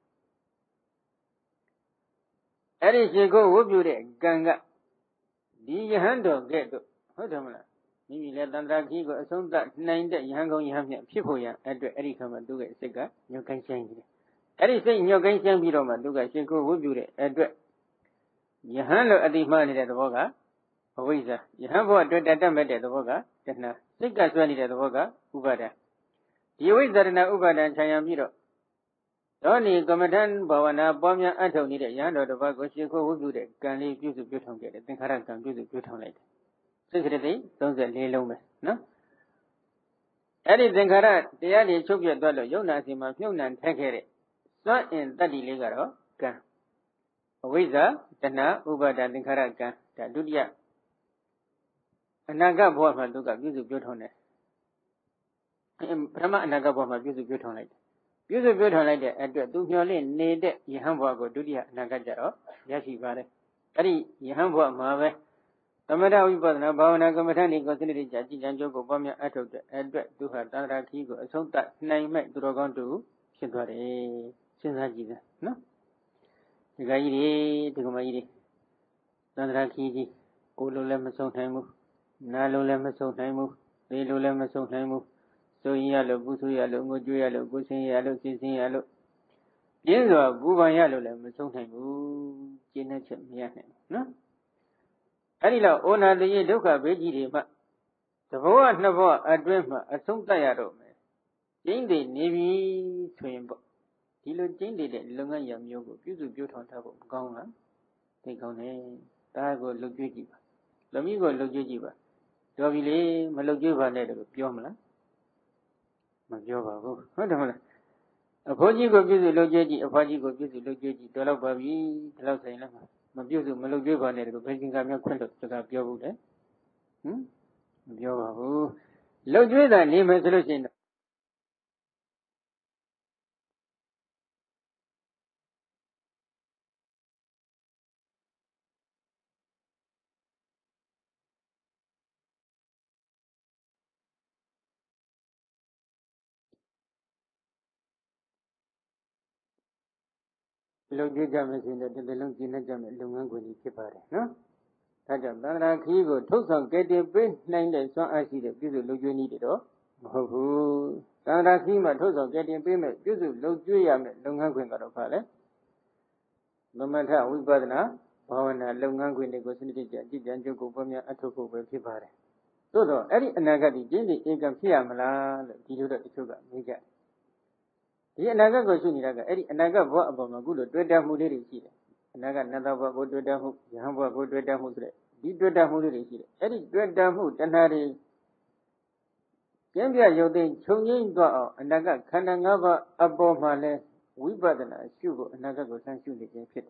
အဲ့ဒီရှ िख ိုးဝှပြုတဲ့ကံကဒီယဟန်တော်ကဲ့သို့ဟုတ်တယ်မလားမိမိလည်းတန္တရာကြီးကိုအဆုံးသတ်နိုင်တဲ့ယဟန်ကောင်းယဟန်မြတ်ဖြစ်ဖို့ရအတွက်အဲ့ဒီခါမှာသူကစိတ်ကညှို့ကိုင်းဆိုင်နေတယ်အဲ့ဒီစိတ်ညှို့ကိုင်းဆိုင်ပြီးတော့မှသူကရှ िख ိုးဝှပြုတဲ့အတွက်ယဟန်လိုအတိမနေတဲ့သဘောကအဝိဇ္ဇာယဟန်ဘဝတွေ့တတ်မဲ့တဲ့သဘောကတဏှာစိတ်ကဆွဲနေတဲ့သဘောကဥပါဒံဒီဝိဇ္ဇာရဏဥပါဒံခြံရံပြီးတော့ Doni Gamadan Bawana Bomya Antony the Yando the Bago Shiko who do the Ganli use the Buton get it, think Haran can use the Buton late. Secretly, don't the Lilome, no? Eddie Zinkara, the Ali Chubia Dollar, Jonas in my few and take it. So in Daddy Ligaro, Gan. Wiza, Dana, Uba Dinkara, Dadudia. Anaga Boma look up use the Buton. Prama Anaga Boma use the Buton late. Use the Buton like that, and do your lane, need it, Yahambo, Dudia, Nagajaro, Yashi Valley. Eddie, Yahambo, Mave. Tamada Vibana, Bavana Gamatani, considered Jaji and Joko Bomia Ato, address to her Tara Kigo, so that name met to Rogan to Shintore, Shinzaji, no? The Gairi, the Gumairi, Sandra Kiji, Ulu Lemaso Tamu, Nalo Lemaso Tamu, Lilo Lemaso Tamu, so yellow, Busu yellow, Muju yellow, Busi yellow, Sisi yellow. Yenzo, Buba yellow Lemaso Tamu, Jenna no? Adila ona the Duka Veggie, the Voa Navo Adrema, a Suntayaro, Jane the Navy Swimbo. Tilo Jane did Lunga Yam Yogo, beautiful on top of Gonga. Take on a Dago Logiba. Lomigo Logiba. Dovile, Malogiva, Piomla. Majova, a Pojigo gives the Logi, a Pajigo gives the Logi, Dolabavi, Lausana. Mabuzu Malogiva, Painting Gamma Quinto to the Piovude. Piovu. Logiva name a solution. Logiga machine that the Lungina Jam Lungan Kipare, no? Tajam Kigo took some get a bit nine and so I see the beautiful Logi needed all. Oh, Sandra Kima took some get a payment, beautiful Logia Lungan Pale. No matter how we got now, Bavana Lungan negotiated and Joko Pomia Atoko Kipare. So, Eddie Nagati, Jenny, Income Piamala, the sugar, Mega. The Naga goes in Eddie Naga bought about Magulo, Dweda Mudiri. Naga Nada go to Damu, Yahamba go to Damu, Dweda Mudiri. Eddie Dweda Mud, and Harry Gambia Yodin, Chongin Dwa, and Naga Kanangava, Abomale, we brother, Sugar, and Naga goes and shoot again fit.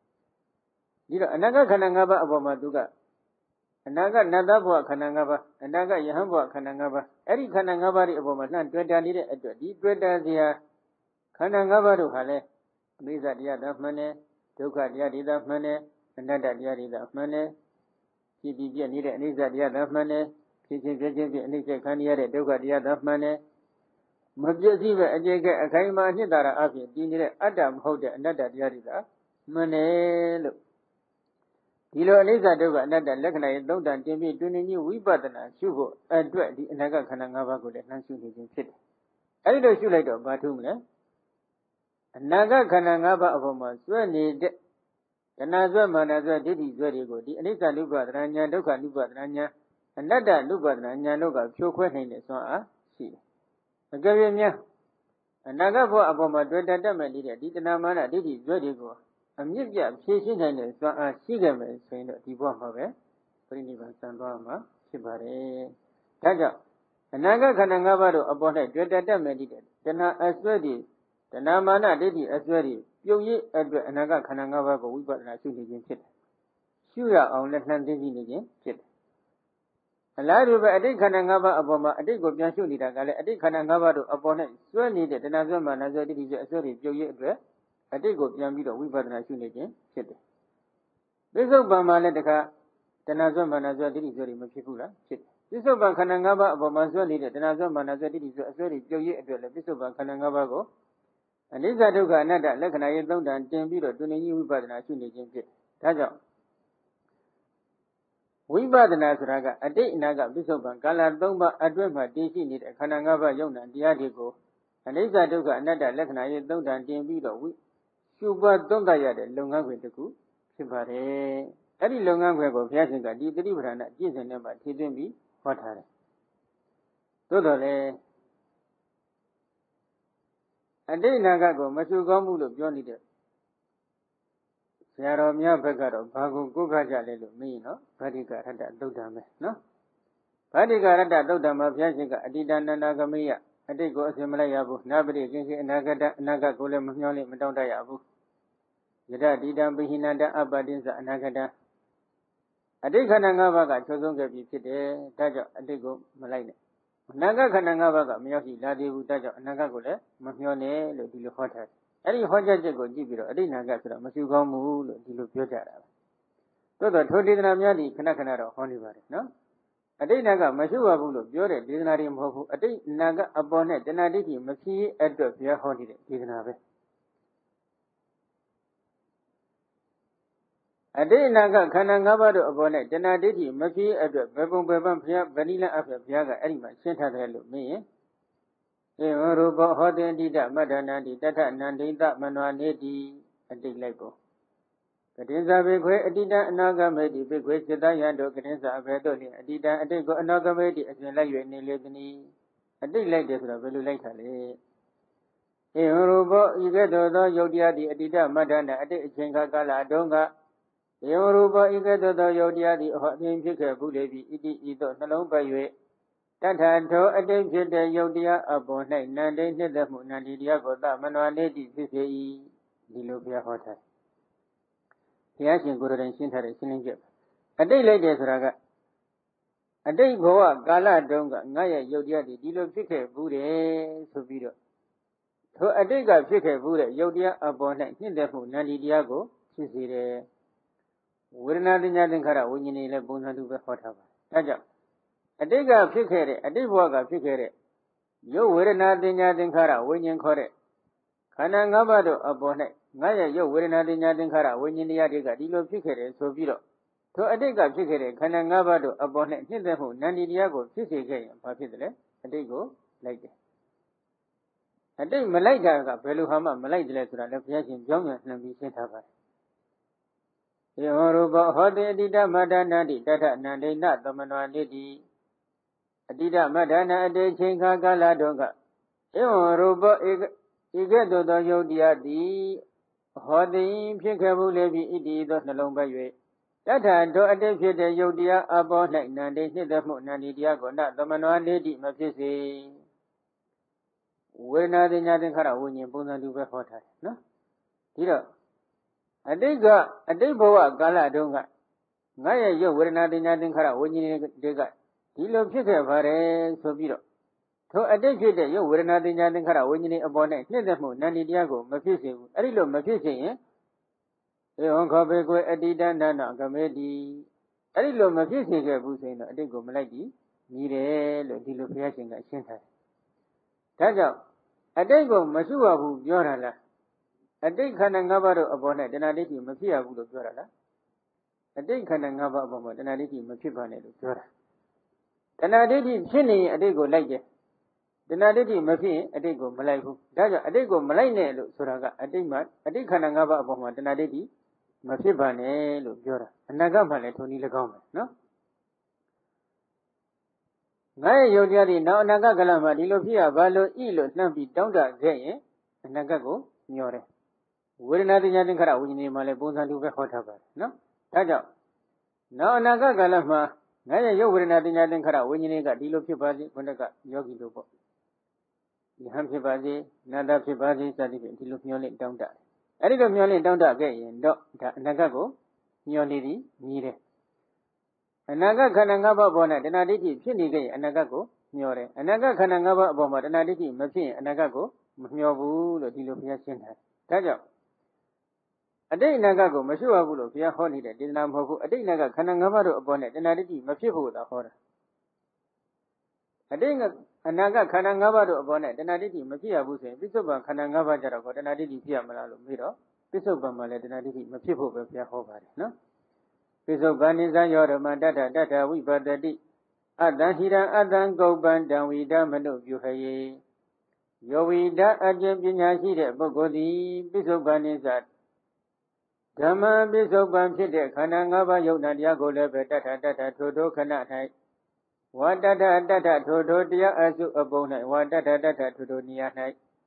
Naga Kanangava Abomaduga. Naga Nadabo Kanangava, and Naga Yahamba Kanangava, Eddie Kanangava Abomalan, Dweda needed at the Dweda there. Kanangavaru Hale, Miza Diada Mane, Duka Diada Mane, another Diada Mane, Kidia needed Niza Diada Mane, Kitchen Nisa Kanya, Duka Diada Mane, Mabuziva, and Jaga Akaima Nidara Avi, Dinner Adam Hoda, another Diada Mane. Dilo Niza Duga, another Lekana, don't and Jimmy doing you, we button, Sugo, and Dwet, the Naga Kanangava good and shooting in fit. I don't shoot like a batum, Naga Kanangaba of Oma, Swani,Anaza Manaza did is very good. The Anita Luba Ranya, Luka Luba Ranya, another Luba Ranya Luga, Choquan, so ah, see. A Gavia, a Naga for Aboma, Dweda Damanida, did Namana, did is very good. A Mizia, Chasing and so ah, Sigam, saying that the bomb of it, Prinivan Sambama, Shibare. Taja, a Naga Kanangaba about a Dweda Damanida, then as well. The Namana did as well. You ye at Naga Kanangava, we got a shooting kit. Shuya on Lieutenant again, kit. A lad of a day Kanangava Aboma, a day go Bianchuni, a day Kanangava upon it, so needed another man as I did as well. You ye address, a day go Bianchito, we got a shooting again, kit. This of Bama Ledeca, the Nazar man as well did is very much kit. This of Kanangava Aboma, so needed another man as I did as well. You ye address, this of Kanangava go. And this I took another like an I don't and Jambi or doing you by the Nation again. Taja. We by the Nazaraga, a day Naga Bishop and Gala Domba, a dreamer, DC need a Kanangava Yona and Diadigo. And this I took another like an I don't and Jambi or we. Suba don't die at Longa with the coup. Sibare. Any Longa of Yasinga, the deliver and Jesus never didn't be what had. Totally. တိတ်နာကကိုမရှုကောင်းဘူးလို့ပြောနေတဲ့ဆရာတော်များဘက်ကတော့ဘာကိုကိုးကားကြလဲလို့မေးနော်ဗတ္တိကရတ္တသုတ်တံပဲနော်ဗတ္တိကရတ္တသုတ်တံမှာဘုရားရှင်ကအတ္တိတနန္ဒကမေယအတိတ်ကိုအစဉ်မလိုက်ရဘူးနာပရိကင်းအနာဂတ်ကိုလည်းမမျှော်လင့်မတောင့်တရဘူးယတတိတံပိဟိနန္တအပ္ပတိသအနာဂတံအတိတ်ခန္ဓာ၅ပါးကချုပ်ဆုံးခဲ့ပြီဖြစ်တယ်ဒါကြောင့်အတိတ်ကိုမလိုက်နဲ့အနာဂတ်ခန္ဓာ၅ပါးကမရောက်ရှိလာသေးဘူးဒါကြောင့်အနာဂတ်ကိုလည်းမမျှော်နဲ့လို့ဒီလိုဟောထားတယ်အဲ့ဒီဟောကြားချက်ကိုကြည့်ပြီးတော့အတိတ်နာဂတ်ဆိုတော့မရှုကောင်းဘူးလို့ဒီလိုပြောကြတာပဲသို့တော့ထိုဒေသနာများဒီခဏခဏတော့ဟောနေပါတယ်နော်အတိတ်နာဂတ်မရှုရဘူးလို့ပြောတဲ့ဒေသနာတွေမဟုတ်ဘူးအတိတ်နာဂတ်အပေါ်နဲ့တဏှာဒိဋ္ဌိမဖြစ်ရေးအတွက်ဘုရားဟောနေတဲ့ဒေသနာပဲအတိတ်နာဂတ်ခန္ဓာ၅ပါးတို့အပေါ်နဲ့တဏှာဒိဋ္ဌိမဖြစ်ရေးအတွက်ဘယ်ပုံဘယ်ပန်းဘုရားဗဏိလအဖြစ်ဘုရားကအဲ့ဒီမှာရှင်းထားတယ်လို့မင်းရင်ဧဝရူပဟောတိအတိတမတ္ထနာတိတထနန္ဒိတမနောနေတိအတိတ်လိုက်ပေါ်ကတိဇာဘေခွေအတိတအနာဂမေတိဘေခွေစိတ္တယံတို့ကတိဇာအဘေတို့လျင်အတိတအတိတ်ကိုအနာဂမေတိအစဉ်လိုက်၍နေလေသည်အတိတ်လိုက်တယ်ဆိုတော့ဘယ်လိုလိုက်တာလဲဧဝရူပဤကဲ့သို့သောယုတ်တရားသည်အတိတမတ္ထနာအတိတ်အချိန်ကာလအတွင်းကဧဝရူပဤကဲ့သို့သောယုတ်တရားသည်အဟောအရင်ဖြစ်ခဲ့ဘူးလေပြီဣတိဤသို့နှလုံးပတ်၍တထထောအတိတ်ဖြစ်တဲ့ယုတ်တရားအပေါ်၌နန္တိနှစ်သက်မှုနန္ဒီတရားကိုသမနောနေတိဖြစ်စေ၏ဒီလိုဘုရားဟောထားဘုရားရှင်ကိုယ်တော်တိုင်ရှင်းထားတဲ့ရှင်းလင်းချက်အတိတ်လိုက်တယ်ဆိုတာကအတိတ်ဘဝကာလတုန်းကငါရဲ့ယုတ်တရားဒီလိုဖြစ်ခဲ့ဘူးတယ်ဆိုပြီးတော့ထိုအတိတ်ကဖြစ်ခဲ့ဘူးတဲ့ယုတ်တရားအပေါ်၌နှစ်သက်မှုနန္ဒီတရားကိုဖြစ်စေတယ်ဝေဒနာတင်ညာသင်္ခါရဝိညာဉ်တွေလည်းပုံစံတူပဲဟောထားပါတယ်ဒါကြောင့်အတိတ်ကဖြစ်ခဲ့တဲ့အတိတ်ဘဝကဖြစ်ခဲ့တဲ့ရုပ်ဝေဒနာတင်ညာသင်္ခါရဝိညာဉ်ခေါ်တဲ့ခန္ဓာ၅ပါးတို့အပေါ်၌ငါရဲ့ရုပ်ဝေဒနာတင်ညာသင်္ခါရဝိညာဉ်တရားတွေကဒီလိုဖြစ်ခဲ့တယ်ဆိုပြီးတော့ထိုအတိတ်ကဖြစ်ခဲ့တဲ့ခန္ဓာ၅ပါးတို့အပေါ်၌နှစ်သက်မှုနန္ဒီတရားကိုဖြစ်စေခဲ့ရင်ဘာဖြစ်တယ်လဲအတိတ်ကိုလိုက်တယ်အတိတ်မလိုက်တာကဘယ်လိုဟာမှမလိုက်တယ်လဲဆိုတာလည်းဘုရားရှင်ကြောင်းပြန်နှံပြီးရှင်းထားပါတယ်ဧဝရူပဟောတိအတိတမတ္တနာတိတထနန္ဒိနသမနောနေတိအတိတမတ္တနာအတေချိန်ခါကာလတုန်းကဧဝရူပဤကဲ့သို့သောယုတ်တရားသည်ဟောတိဖြစ်ခဲ့မှုလေပြီဣတိသောနှလုံးပတ်၍တထတောအတိတ်ဖြစ်တဲ့ယုတ်တရားအပေါ်၌နန္ဒိနှစ်သက်မှုနန္ဒီတရားကိုနသမနောနေတိမဖြစ်စေဝေဒနာတင်ညာသင်္ခါရဝိညာဉ်ပုံစံတူပဲဟောထားတယ်နော်ဒီတော့အတိတ်ဘဝကာလတုန်းကငါရဲ့ရုပ်ဝေဒနာတင်ညာသင်္ခါရဝိညာဉ်တွေကဒီလိုဖြစ်ခဲ့ပါတယ်ဆိုပြီးတော့ထိုအတိတ်ဖြစ်တဲ့ရုပ်ဝေဒနာတင်ညာသင်္ခါရဝိညာဉ်တွေအပေါ်၌နှိမ့်သက်မှုနန္ဒီတရားကိုမဖြစ်စေဘူးအဲ့ဒီလိုမဖြစ်စေရင်ဧဝံခောဘေကွေအတိတန္တနာကမေတိအဲ့ဒီလိုမဖြစ်စေခဲ့ဘူးဆိုရင်တော့အတိတ်ကိုမလိုက်ပြီးမြည်တယ်လို့ဒီလိုဘုရားရှင်ကရှင်းထားတယ်ဒါကြောင့်အတိတ်ကိုမရှုရဘူးပြောတာလားအတိတ်ခန္ဓာ၅ပါးတို့အပေါ်၌တဏှာဒိဋ္ဌိမဖြစ်ရဘူးလို့ပြောတာလားအတိတ်ခန္ဓာ၅ပါးအပေါ်မှာတဏှာဒိဋ္ဌိမဖြစ်ပါနဲ့လို့ပြောတာတဏှာဒိဋ္ဌိဖြစ်နေရင်အတိတ်ကိုလိုက်တယ်တဏှာဒိဋ္ဌိမဖြစ်ရင်အတိတ်ကိုမလိုက်ဘူးဒါကြောင့်အတိတ်ကိုမလိုက်နဲ့လို့ဆိုတာကအတိတ်ခန္ဓာ၅ပါးအပေါ်မှာတဏှာဒိဋ္ဌိမဖြစ်ပါနဲ့လို့ပြောတာအနာဂတ်မှာလည်းထုံနည်း၎င်းပဲနော်ငါရဲ့ယုတ်တရားဒီနောက်အနာဂတ်ကလမှာဒီလိုဖြစ်ရဘာလို့ဤလို့နှံ့ပြီးတောင်းတခဲ့ရင်အနာဂတ်ကိုညှော်တယ်ဝေဒနာတင်ညာသင်္ခါရဝိညာဉ်တွေမှာလည်းပုံစံတူပဲဟောထားပါတယ်နော်ဒါကြောင့်နောက်အနာဂတ်ကာလမှာငါရဲ့ရုပ်ဝေဒနာတင်ညာသင်္ခါရဝိညာဉ်တွေကဒီလိုဖြစ်ပါစေဘုန်းကယောဂီတို့ပေါ့ယဟန်ဖြစ်ပါစေနန္ဒဖြစ်ပါစေစသဖြင့်ဒီလိုမျှော်လင့်တောင်းတအဲ့ဒီလိုမျှော်လင့်တောင်းတခဲ့ရင်တော့ဒါအနာဂတ်ကိုမျှော်နေသည်မြည်တယ်အနာဂတ်ခန္ဓာ၅ပါးပေါ်၌တဏှာဒိဋ္ဌိဖြစ်နေခဲ့ရင်အနာဂတ်ကိုမျှော်တယ်အနာဂတ်ခန္ဓာ၅ပါးအပေါ်မှာတဏှာဒိဋ္ဌိမဖြစ်ရင်အနာဂတ်ကိုမမျှော်ဘူးလို့ဒီလိုဘုရားရှင်းထားတယ်ဒါကြောင့်အတိတ်အနာဂတ်ကိုမရှုရဘူးလို့ဘုရားဟောနေတဲ့ဒေသနာမဟုတ်ဘူးအတိတ်အနာဂတ်ခန္ဓာ၅ပါးတို့အပေါ်နဲ့တဏှာဒိဋ္ဌိမဖြစ်ဖို့သာဟောတာအတိတ်အနာဂတ်ခန္ဓာ၅ပါးတို့အပေါ်နဲ့တဏှာဒိဋ္ဌိမဖြစ်ရဘူးဆိုရင်ပိဿုပန်ခန္ဓာ၅ပါးကြတော့တဏှာဒိဋ္ဌိဖြစ်ရမလားလို့မေးတော့ပိဿုပန်မှာလည်းတဏှာဒိဋ္ဌိမဖြစ်ဖို့ပဲဘုရားဟောပါတယ်နော်ပိဿုပန်နိသံယောဓမ္မတထဝိပတ္တိအတ္တဟိရံအတ္တံကုပ္ပံတံဝိဒမနုပြုဟယေယောဝိဒအကျင့်ပညာရှိတဲ့ပုဂ္ဂိုလ်သည်ပိဿုပန်နိသဓမ္မပိဿုပန်ဖြစ်တဲ့ခန္ဓာ၅ပါးယုတ်နာတရားကိုလည်းပဲတထထိုခဏ၌ဝါတထထိုတရားအစုအပုံ၌ဝါတထထိုနေရာ၌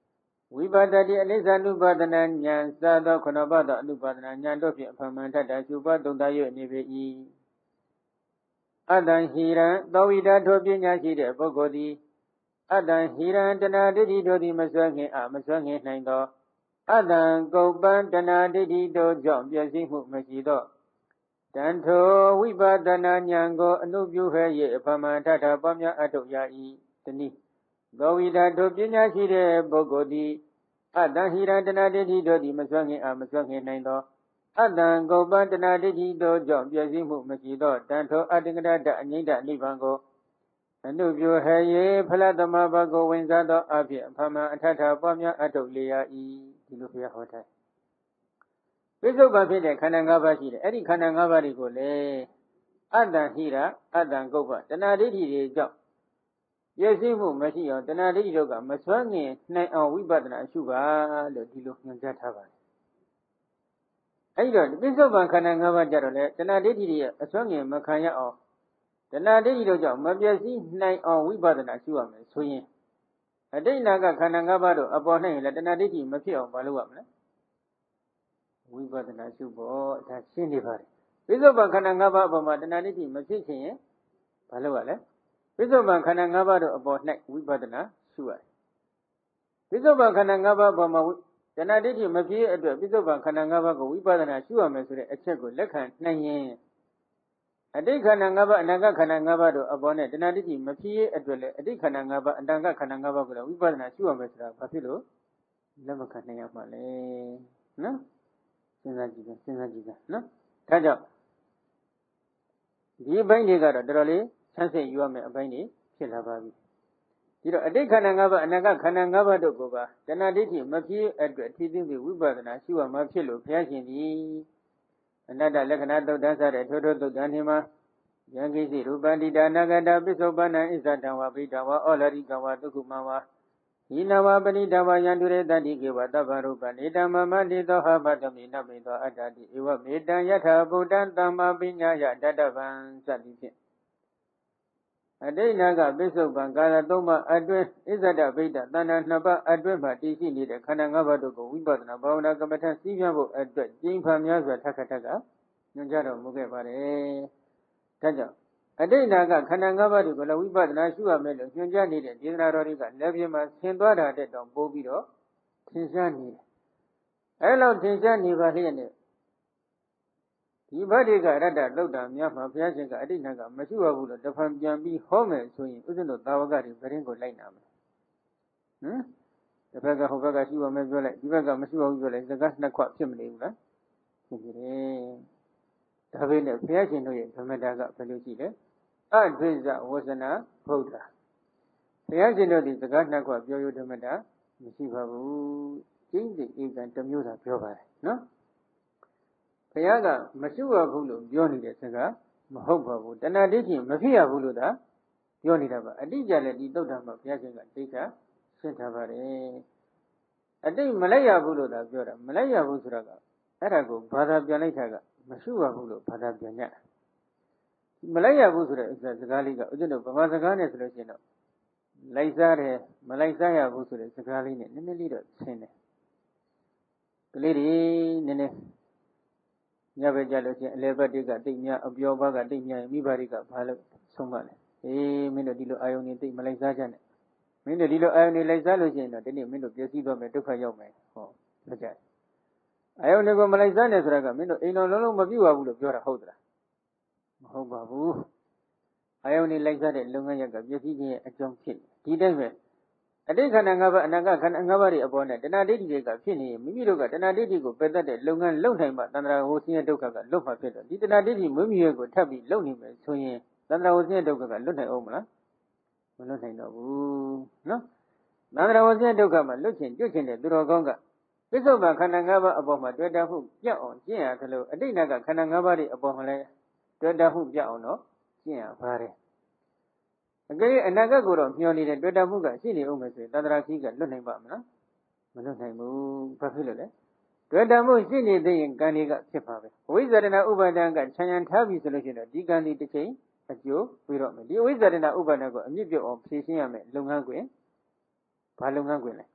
ဝိပါဒတိအနိစ္စ ानु ပါဒနာဉာဏ်စသောခဏဘသော ानु ပါဒနာဉာဏ်တို့ဖြင့်အဖမှန်ထတာရှုပါသုံးသ၍နေပေ၏အတ္တဟိရံသောဝိတာထိုပညာရှိတဲ့ပုဂ္ဂိုလ်သည်အတ္တဟိရံတဏှာဒိဋ္ဌိတို့သည်မစွဲခင်မစွဲငင်နိုင်သောအတ္တကုပ္ပံတဏှာဒိဋ္ဌိတို့ကြောင့်ပြည့်စုံမှုမရှိသောတန်ထိုဝိပဿနာဉာဏ်ကိုအနုပြုဟဲ့၍အဖမှန်ထတာပွားများအထုတ်ရ၏တနည်းသောဝိတာထိုပညာရှိတဲ့ပုဂ္ဂိုလ်သည်အတ္တဟိရံတဏှာဒိဋ္ဌိတို့သည်မစွဲငင်မစွဲငင်နိုင်သောအတ္တကုပ္ပံတဏှာဒိဋ္ဌိတို့ကြောင့်ပြည့်စုံမှုမရှိသောတန်ထိုအတ္တကရတအငိမ့်တနိဗ္ဗာန်ကိုအနုပြုဟဲ့၍ဖလသမဘကိုဝင်စားသောအဖြစ်အဖမှန်အထထပွားများအထုတ်လျာ၏ဒီလိုဘုရားဟောထားပိဿုပန်ဖြစ်တဲ့ခန္ဓာ၅ပါးရှိတယ်အဲ့ဒီခန္ဓာ၅ပါးတွေကိုလေအတ္တဟိရအတ္တကုပ္ပတဏှာဒိဋ္ဌိတွေကြောင့်ပြည့်စုံမှုမရှိအောင်တဏှာဒိဋ္ဌိတို့ကမစွမ်းငင်နိုင်အောင်ဝိပဿနာရှုပါလို့ဒီလိုညွှန်ကြားထားပါတယ်အဲ့တော့ပိဿုပန်ခန္ဓာ၅ပါးကြတော့လေတဏှာဒိဋ္ဌိတွေအစွမ်းငင်မခံရအောင်တဏှာဒိဋ္ဌိတို့ကြောင့်မပြည့်စည်နိုင်အောင်ဝိပဿနာရှုရမယ်ဆိုရင်အတိတ်နာကခန္ဓာ၅ပါးတို့အပေါ်၌လည်းတဏှာဒိဋ္ဌိမဖြစ်အောင်မလုပ်ရမလဲဝိပဿနာရှုဖို့ဒါရှင်းနေပါတယ်ပိဿုပန်ခန္ဓာ၅ပါးအပေါ်မှာတဏှာဒိဋ္ဌိမဖြစ်ခြင်းရင်ဘာလုပ်ရလဲပိဿုပန်ခန္ဓာ၅ပါးတို့အပေါ်၌ဝိပဿနာရှုရတယ်ပိဿုပန်ခန္ဓာ၅ပါးအပေါ်မှာတဏှာဒိဋ္ဌိမဖြစ်အတွက်ပိဿုပန်ခန္ဓာ၅ပါးကိုဝိပဿနာရှုရမယ်ဆိုတဲ့အချက်ကိုလက်ခံနိုင်ရင်အတိတ်ခန္ဓာ၅ပါးအနာဂတ်ခန္ဓာ၅ပါးတို့အပေါ်နဲ့တဏှာဒိဋ္ဌိမဖြစ်ရဲ့အတွက်လည်းအတိတ်ခန္ဓာ၅ပါးအနာဂတ်ခန္ဓာ၅ပါးကိုလည်းဝိပဿနာရှုရမယ်ဆိုတာဘာဖြစ်လို့လက်မခံနိုင်ရမှာလဲနော်စဉ်းစားကြည့်နော်ဒါကြောင့်ဒီအပိုင်းတွေကတော့တော်တော်လေးဆန်းစစ်ယူရမယ်အပိုင်းတွေဖြစ်လာပါပြီဒီတော့အတိတ်ခန္ဓာ၅ပါးအနာဂတ်ခန္ဓာ၅ပါးတို့ကိုပါတဏှာဒိဋ္ဌိမဖြစ်အတွက်ထီးသိပြီးဝိပဿနာရှုရမှာဖြစ်လို့ဘုရားရှင်သည်အနတ္တလက္ခဏာသုတ်တန်းစတဲ့ထိုးထိုးသုတ်တန်းဒီမှာယံကိစီရူပန္တိတာနာဂတပစ္စုပ္ပန္နဣဇတံဝဗိတဝဩလရိကဝသုက္ခုမဝဤနဝပဏိတဝယံတုရေတတိကေဝတဗ္ဗရူပနေတမမတိသောဟဘတမိနမိသောအတ္တတိဧဝမေတံယထာဗုဒ္ဓံသမ္မာပညာယတတဗံစသည်ဖြင့်အတိတ်နာကပစ္စုပ္ပန်ကာလ၃ပါးအတွင်းဣဇဒဗိတတဏ္ဍနှစ်ပါးအတွင်းမှာတည်ရှိနေတဲ့ခန္ဓာ၅ပါးတို့ကိုဝိပဿနာဘာဝနာကမ္မထစည်းပြဖို့အတွက်ကျင့်ဖန်များစွာထပ်ခါညွှန်ကြားတော်မူခဲ့ပါတယ်။ဒါကြောင့်အတိတ်နာကခန္ဓာ၅ပါးတွေကိုလည်းဝိပဿနာရှုရမယ်လို့ညွှန်ကြားနေတဲ့ဒေသနာတော်တွေကလက်ပြမှာဆင်သွားတာတဲ့တောင်ပို့ပြီးတော့ထင်ရှားနေတယ်။အဲလောက်ထင်ရှားနေပါလျက်နဲ့ဒီဗတ္တိကရတ္တလုတ်တာများမှာဘုရားရှင်ကအတိတ်နာကမရှိရဘူးလို့တဖန်ပြန်ပြီးဟောမယ်ဆိုရင်ဥစ္စံတို့သာဝကတွေဗရင်ကိုလိုက်နာမယ်။တစ်ဖက်ကဟိုဘက်ကရှိရမယ်ပြောလိုက်ဒီဘက်ကမရှိရဘူးပြောလိုက်စကားနှစ်ခွဖြစ်မနေဘူးလား။ဖြစ်နေတယ်။ဒါပေမဲ့ဘုရားရှင်တို့ရဲ့ဓမ္မတာကဘယ်လိုရှိလဲအဒိစ္စဝဇနာဗုဒ္ဓဘုရားရှင်တို့ဒီစကားနှစ်ခွပြောရဓမ္မတာမရှိပါဘူးကျင့်စဉ်ဧကံတစ်မျိုးသာပြောပါတယ်နော်ဘုရားကမရှိရဘူးလို့ပြောနေတဲ့စကားမဟုတ်ပါဘူးတဏှာဒိဋ္ဌိမဖြစ်ရဘူးလို့သာပြောနေတာပါအတိအကျလည်းဒီသုတ်တံမှာဘုရားရှင်ကဒိဋ္ဌာရှင်းထားပါတယ်အတိတ်မလိုက်ရဘူးလို့သာပြောတာမလိုက်ရဘူးဆိုတာကအဲ့ဒါကိုဘာသာပြန်လိုက်တာကမရှိရဘူးလို့ဘာသာပြန်ညတာမလိုက်ရဘူးဆိုတဲ့စကားလေးကဥစ္စာတို့ဗမာစကားနဲ့ဆိုလို့ရှိရင်တော့လိုက်စားတယ်မလိုက်စားရဘူးဆိုတဲ့စကားလေးနဲ့နည်းနည်းလေးတော့ရှင်းတယ်ကလေးတွေနည်းနည်းညဘက်ကြလို့ရှိရင်အလေဘက်တွေကတိတ်များအပျော်ဘက်ကတိတ်များမိဘတွေကဘာလို့ဆုံးမလဲမင်းတို့ဒီလိုအာယုန်တွေတိတ်မလိုက်စားကြနဲ့မင်းတို့ဒီလိုအာယုန်တွေလိုက်စားလို့ရှိရင်တော့ဒီနေ့မင်းတို့ပျက်စီးသွားမယ်ဒုက္ခရောက်မယ်ဟောလက်ကြအာယုန်တွေကိုမလိုက်စားနဲ့ဆိုတာကမင်းတို့အိမ်တော်လုံးလုံးမပြုတ်ရဘူးလို့ပြောတာဟုတ်သလားမဟုတ်ပါဘူးအာယုန်တွေလိုက်စားတဲ့လုပ်ငန်းရက်ကပျက်စီးခြင်းရဲ့အကြောင်းဖြစ်ဒီတိုင်းပဲအတိတ်ခန္ဓာ၅ပါးအနာဂတ်ခန္ဓာ၅ပါးတွေအပေါ်နဲ့တဏှာဒိဋ္ဌိတွေကဖြစ်နေမိမိတို့ကတဏှာဒိဋ္ဌိကိုပယ်တတ်တဲ့လုပ်ငန်းလုပ်နိုင်မှတဏှာဝဆင်းရဲဒုက္ခကလွတ်မှာဖြစ်တော့ဒီတဏှာဒိဋ္ဌိမွေးမြူရဲကိုထပ်ပြီးလုပ်နေမယ်ဆိုရင်တဏှာဝဆင်းရဲဒုက္ခကလွတ်နိုင်အောင်မလားမလွတ်နိုင်တော့ဘူးနော်တဏှာဝဆင်းရဲဒုက္ခမှာလွတ်ချင်ကျွတ်ချင်တဲ့သူတော်ကောင်းကပစ္စုပန်ခန္ဓာ၅ပါးအပေါ်မှာတွေ့တာမှုပြတ်အောင်ကျင့်ရတယ်လို့အတိတ်နာကခန္ဓာ၅ပါးတွေအပေါ်မှာလည်းတွေ့တာမှုပြတ်အောင်တော့ကျင့်ရပါတယ်အကယ်၍အနာဂတ်ကိုတော့မျှော်နေတဲ့တွေ့တာမှုကရှိနေအောင်မယ်ဆိုရင်တန္တရာခီးကလွတ်နိုင်ပါမလားမလွတ်နိုင်ဘူးဘာဖြစ်လို့လဲတွေ့တာမှုရှိနေသေးရင်ကံတွေကဖြစ်ပါပဲဝိဇ္ဇာတနာဥပါဒံကခြံရံထားပြီဆိုလို့ရှိရင်တော့ဒီကံဒီတစ်ချိန်အကျိုးပြီးတော့မယ်ဒီဝိဇ္ဇာတနာဥပါဒံကိုအမြင့်ပြုတ်အောင်ဖြည့်ရှင်းရမယ်လုပ်ငန်းခွင်ဘာလုပ်ငန်းခွင်လဲတ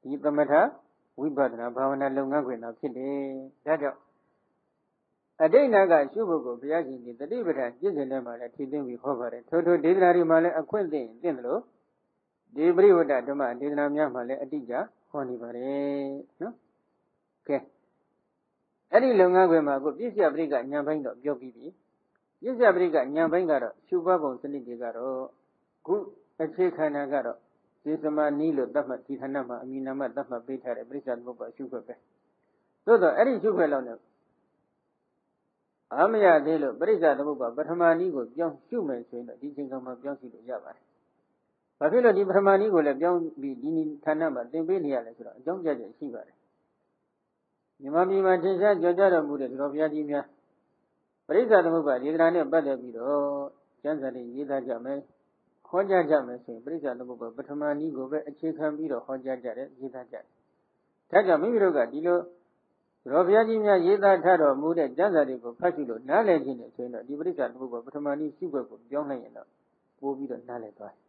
ဒီသမထဝိပဿနာဘာဝနာလုပ်ငန်းခွင်သာဖြစ်တယ်ဒါကြောင့်အတိတ်နာကရှုဖို့ကိုဘုရားရှင်ဒီတတိပဋ္ဌာန်ပြည့်စုံတဲ့မှာလည်းထည့်သွင်းပြီးဟောပါတယ်ထို့ဒေသနာတွေမှာလည်းအခွင့်သင့်တယ်လို့ဒီပရိဝတ္တဓမ္မဒေသနာများမှာလည်းအတိအကျဟောနေပါတယ်နော်ကဲအဲ့ဒီလုပ်ငန်းခွင်မှာကိုပြည့်စည်ပရိကဉာဏ်ပိုင်းတော့ပြောပြီးပြီပြည့်စည်ပရိကဉာဏ်ပိုင်းကတော့ရှုပွားပုံစနစ်တွေကတော့ခုအခြေခန္ဓာကတော့ဒီသမာနီးလို့သတ်မှတ်ဒီခန္ဓာမှာအမိနာမသတ်မှတ်ပေးထားတဲ့ပရိစ္ဆာသမုပ္ပါရှုခွက်ပဲသို့တော့အဲ့ဒီရှုခွက်လောက်နဲ့အာမရသေးလို့ပရိစ္ဆာသမုပ္ပါပထမနီးကိုပြောင်းရှုမယ်ဆိုရင်တော့ဒီချိန်ကမှပြောင်းရှုလို့ရပါတယ်။ဘာဖြစ်လို့ဒီပထမနီးကိုလည်းပြောင်းပြီးဒီခန္ဓာမှာသင်ပေးနေရလဲဆိုတော့အကြောင်းပြချက်ရှိပါတယ်။မြမပြည်မှာထင်ရှားကြော်ကြတော်မူတဲ့တော်ဘုရားကြီးများပရိစ္ဆာသမုပ္ပါဒေသနာနဲ့ပတ်သက်ပြီးတော့ကျမ်းစာတွေရေးသားကြမယ်ဟောကြားကြမယ်ဆိုရင်ပရိစ္ဆာသမုပ္ပါပထမနီးကိုပဲအခြေခံပြီးတော့ဟောကြားကြတယ်ရေးသားကြတယ်။ဒါကြောင့်မိမိတို့ကဒီလိုတော်ဘုရားကြီးများရေးသားထားတော်မူတဲ့ကျမ်းစာတွေကိုဖတ်ရှုလို့နားလည်ခြင်းနဲ့ဆိုရင်တော့ဒီပရိစ္ဆာသမုပ္ပါပထမနီးရှုွက်ကိုပြောင်းလိုက်ရင်တော့ပို့ပြီးတော့နားလည်သွားတယ်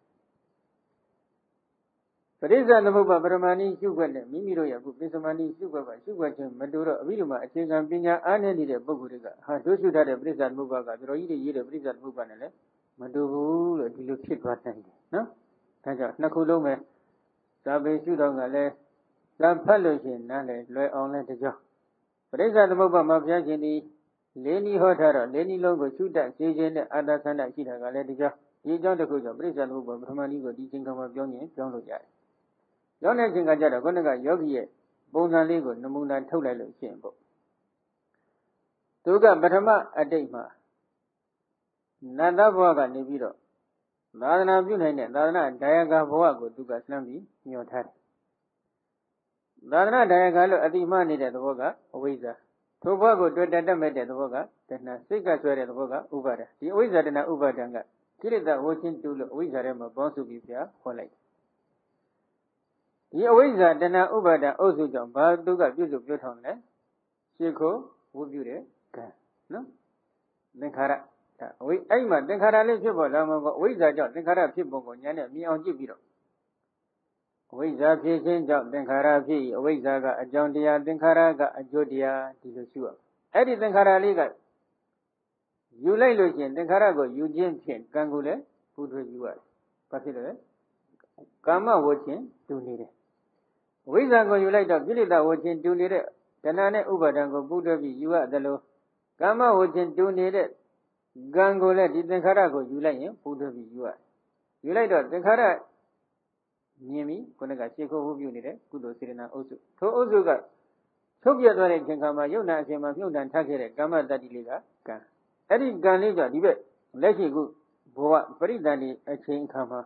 ပရိစ္ဆာသမုပ္ပါပထမနီးရှုွက်နဲ့မိမိတို့ရဲ့အခုပစ္စမနီးရှုွက်ကရှုွက်ခြင်းမတူတော့အဘိဓမ္မာအခြေခံပညာအားနည်းနေတဲ့ပုဂ္ဂိုလ်တွေကဟာတို့ရှုထားတဲ့ပရိစ္ဆာသမုပ္ပါကတော်ကြီးတွေရေးတဲ့ပရိစ္ဆာသမုပ္ပါနဲ့လည်းမတူဘူးလို့ဒီလိုဖြစ်သွားနိုင်တယ်နော်ဒါကြောင့်နှစ်ခုလုံးပဲဇာပေရှုတော်ကလည်းဇာဖတ်လို့ရှိရင်နားလည်လွယ်အောင်လဲတကြောင်ပရိစ္ဆာသမုပ္ပါမှာဘုရားရှင်ဒီလေးနည်းဟောထားတော့လေးနည်းလုံးကိုရှုတတ်စေခြင်းနဲ့အာသခန္ဓာရှိတာကလည်းတကြောင်ဒီအကြောင်းတစ်ခုကြောင့်ပရိစ္ဆာသမုပ္ပါပထမနည်းကိုဒီချိန်ကမှပြောင်းရင်ပြောင်းလို့ရတယ်။ပြောင်းတဲ့ချိန်ကကြတော့ခုနကယောဂီရဲ့ပုံစံလေးကိုနမူနာထုတ်လိုက်လို့ရှိရင်ပေါ့သူကပထမအတိတ်မှာနတ်သားဘဝကနေပြီးတော့သာသနာပြုနိုင်တဲ့သာသနာဒါယကဘဝကိုသူကလှမ်းပြီးညွှန်ထားတယ်။သာသနာဒါယကလို့အတိမနေတဲ့သဘောကအဝိဇ္ဇာထိုဘဝကိုတွေ့တတ်မဲ့တဲ့သဘောကတဏှာစိတ်ကဆွဲတဲ့သဘောကဥပါဒံဒီအဝိဇ္ဇာတဏှာဥပါဒံကကိလေသာဝှချင်းတူလို့အဝိဇ္ဇာထဲမှာပေါင်းစုပြီးပြဟောလိုက်ဒီအဝိဇ္ဇာတဏှာဥပါဒံအုပ်စုကြောင့်ဘာသူကပြုစုပြောထောင်လဲရှေခိုးဝုပြုတဲ့ကံနော်သင်္ခါရဒါအဲ့မှာသင်္ခါရလေးဖြစ်ပေါ်လာမှာကအဝိဇ္ဇာကြောင့်သင်္ခါရဖြစ်ပုံကိုဉာဏ်နဲ့မြင်အောင်ကြည့်ပြီးတော့အဝိဇ္ဇာဖြစ်ခြင်းကြောင့်သင်္ခါရဖြစ်၏အဝိဇ္ဇာကအကြောင်းတရားသင်္ခါရကအကျိုးတရားဒီလိုရှိရအဲ့ဒီသင်္ခါရလေးကယူလိုက်လို့ရှိရင်သင်္ခါရကိုယူခြင်းဖြင့်ကံကိုလည်းပူထွေးယူရတယ်။ဘာဖြစ်လဲကာမဝခြင်းတူနေတယ်။အဝိဇ္ဇာကိုယူလိုက်တော့ကိလေသာဝခြင်းတူနေတဲ့တဏှာနဲ့ဥပါဒံကိုပူထွေးပြီးယူရတယ်လို့ကာမဝခြင်းတူနေတဲ့ကံကိုလည်းဒီသင်္ခါရကိုယူလိုက်ရင်ပူထွေးပြီးယူရတယ်။ယူလိုက်တော့သင်္ခါရမြင်ပြီးခုနကရှေခိုးဝုပြုနေတဲ့ကုသိုလ်စေတနာအုပ်စုထိုအုပ်စုကထုတ်ပြသွားတဲ့ချိန်ခါမှာယုံနာအချိန်မှာမြုပ်နှံထားခဲ့တဲ့ကာမတတ္တိလေးကကံအဲ့ဒီကံလေးကြောင့်ဒီဘက်လက်ရှိခုဘဝပရိသန္တိအချိန်အခါမှာ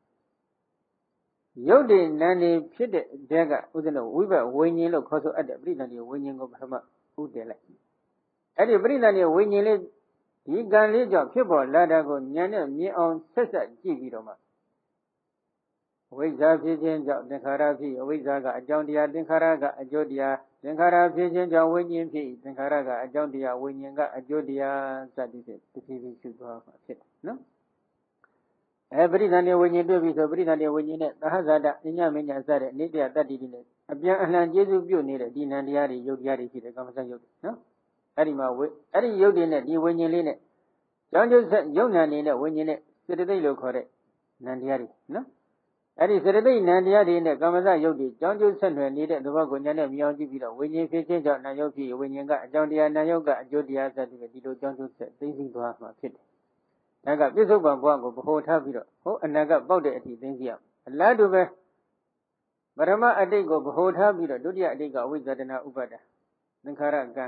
ယုတ်တိနန္ဒီဖြစ်တဲ့တဲကဥစ္စနဝိဘဝိညာဉ်လို့ခေါ်ဆိုအပ်တဲ့ပရိသန္တိဝိညာဉ်ကိုပထမဥတည်လိုက်အဲ့ဒီပရိသန္တိဝိညာဉ်လေးဒီကံလေးကြောင့်ဖြစ်ပေါ်လာတာကိုဉာဏ်နဲ့မြင်အောင်ဆက်ဆက်ကြည့်ပြီးတော့မှအဝိဇ္ဇာဖြစ်ခြင်းကြောင့်သင်္ခါရဖြစ်အဝိဇ္ဇာကအကြောင်းတရားသင်္ခါရကအကျိုးတရားသင်္ခါရဖြစ်ခြင်းကြောင့်ဝိညာဉ်ဖြစ်သင်္ခါရကအကြောင်းတရားဝိညာဉ်ကအကျိုးတရားစသည်ဖြင့်တစ်ဖြည်းဖြည်းရှုသွားမှာဖြစ်တယ်နော်ပရိသန္တိဝိညာဉ်တွေ့ပြီဆိုပရိသန္တိဝိညာဉ်နဲ့သဟဇာတအညမညာစတဲ့အိဋ္ဌယတတ္တိတွေနဲ့အပြန်အလှန်ကျေစုပြုနေတဲ့ဒီနံတရားတွေယုတ်တရားတွေဖြစ်တဲ့ကာမစယုတ်နော်အဲ့ဒီမှာအဲ့ဒီယုတ်တွေနဲ့ဒီဝိညာဉ်လေးနဲ့ကြောင့်ကျုပ်ဆက်ယုတ်နံနေတဲ့ဝိညာဉ်နဲ့စေတသိက်လို့ခေါ်တဲ့နံတရားတွေနော်အဲ့ဒီစေတသိက်နံတရားတွေနဲ့ကာမစယုတ်တွေကြောင့်ကျုပ်ဆက်နွယ်နေတဲ့သဘောကိုဉာဏ်နဲ့မြင်အောင်ကြည့်ပြီးတော့ဝိညာဉ်ဖြစ်ခြင်းကြောင့်နာယုတ်ဖြစ်ဝိညာဉ်ကအကြောင်းတရားနာယုတ်ကအကျိုးတရားစသည်ဖြင့်ဒီလိုကြောင့်ကျုပ်ဆက်သိသိသွားမှာဖြစ်တယ်ဒါကပြစ္ဆုတ်ပံဘဝကိုဗဟိုထားပြီးတော့ဟိုအနာကပေါက်တဲ့အထိသိသိရအလားတူပဲပရမအတိတ်ကိုဗဟိုထားပြီးတော့ဒုတိယအတိတ်ကအဝိဇ္ဇာတဏဥပါဒသင်္ခါရကံ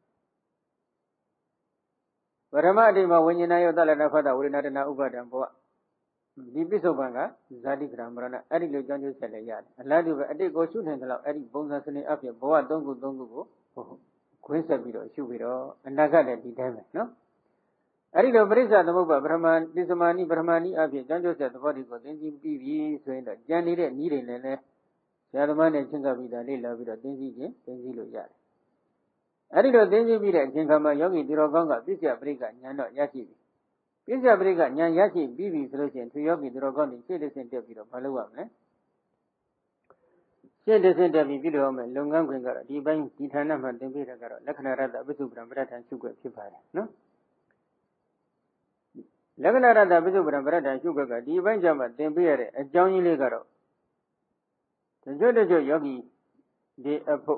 ပရမအတိတ်မှာဝိညာဏယောတလနာဖတ်တာဝေဒနာတဏဥပါဒဘဝဒီပြစ္ဆုတ်ပံကဇာတိကရမရဏအဲ့ဒီလိုကြောင့်ကျိုးဆက်လည်းရတယ်အလားတူပဲအတိတ်ကိုရှုနိုင်တယ်လို့အဲ့ဒီပုံစံစနစ်အဖြစ်ဘဝ၃ခုကိုခွင်းဆက်ပြီးတော့ရှုပြီးတော့အနာဂတ်လည်းဒီတိုင်းပဲနော်အဲ့ဒီလိုပရိစ္ဆာသမုပ္ပါပထမပစ္စမနိပထမနိအဖြစ်ကြောင့်ကျိုးဆက်သဘောတွေကိုသိသိပြီးပြီဆိုရင်တော့ကြံနေတဲ့ဤတွေနဲ့လည်းဆရာသမားနဲ့ချင်းကပ်ပြီးတာလေ့လာပြီးတော့သိသိချင်းသိသိလို့ရတယ်အဲ့ဒီလိုသိသိပြီးတဲ့အချိန်ခါမှာယောဂီသူတော်ကောင်းကပစ္စယပရိက္ခဉာဏ်တော့ရရှိပြီပစ္စယပရိက္ခဉာဏ်ရရှိပြီးပြီဆိုလို့ရှိရင်သူယောဂီသူတော်ကောင်းတွေစိတ်တစ်ဆင့်တက်ပြီးတော့မလုပ်ရမလဲရှင်းတဲ့စတဲ့ပြီးပြုလုပ်မယ်လုပ်ငန်းခွင်ကတော့ဒီပိုင်းဒီဌာနမှာသင်ပေးတာကတော့လက္ခဏာရတ္တပစ္စုပ္ပန်ပရဒ္ဌာန်ရှုွက်ဖြစ်ပါတယ်နော်လက္ခဏာရတ္တပစ္စုပ္ပန်ပရဒ္ဌာန်ရှုွက်ကဒီပိုင်းကျမှသင်ပေးရတဲ့အကြောင်းကြီးလေးကတော့တချို့ယောဂီဒီအဖို့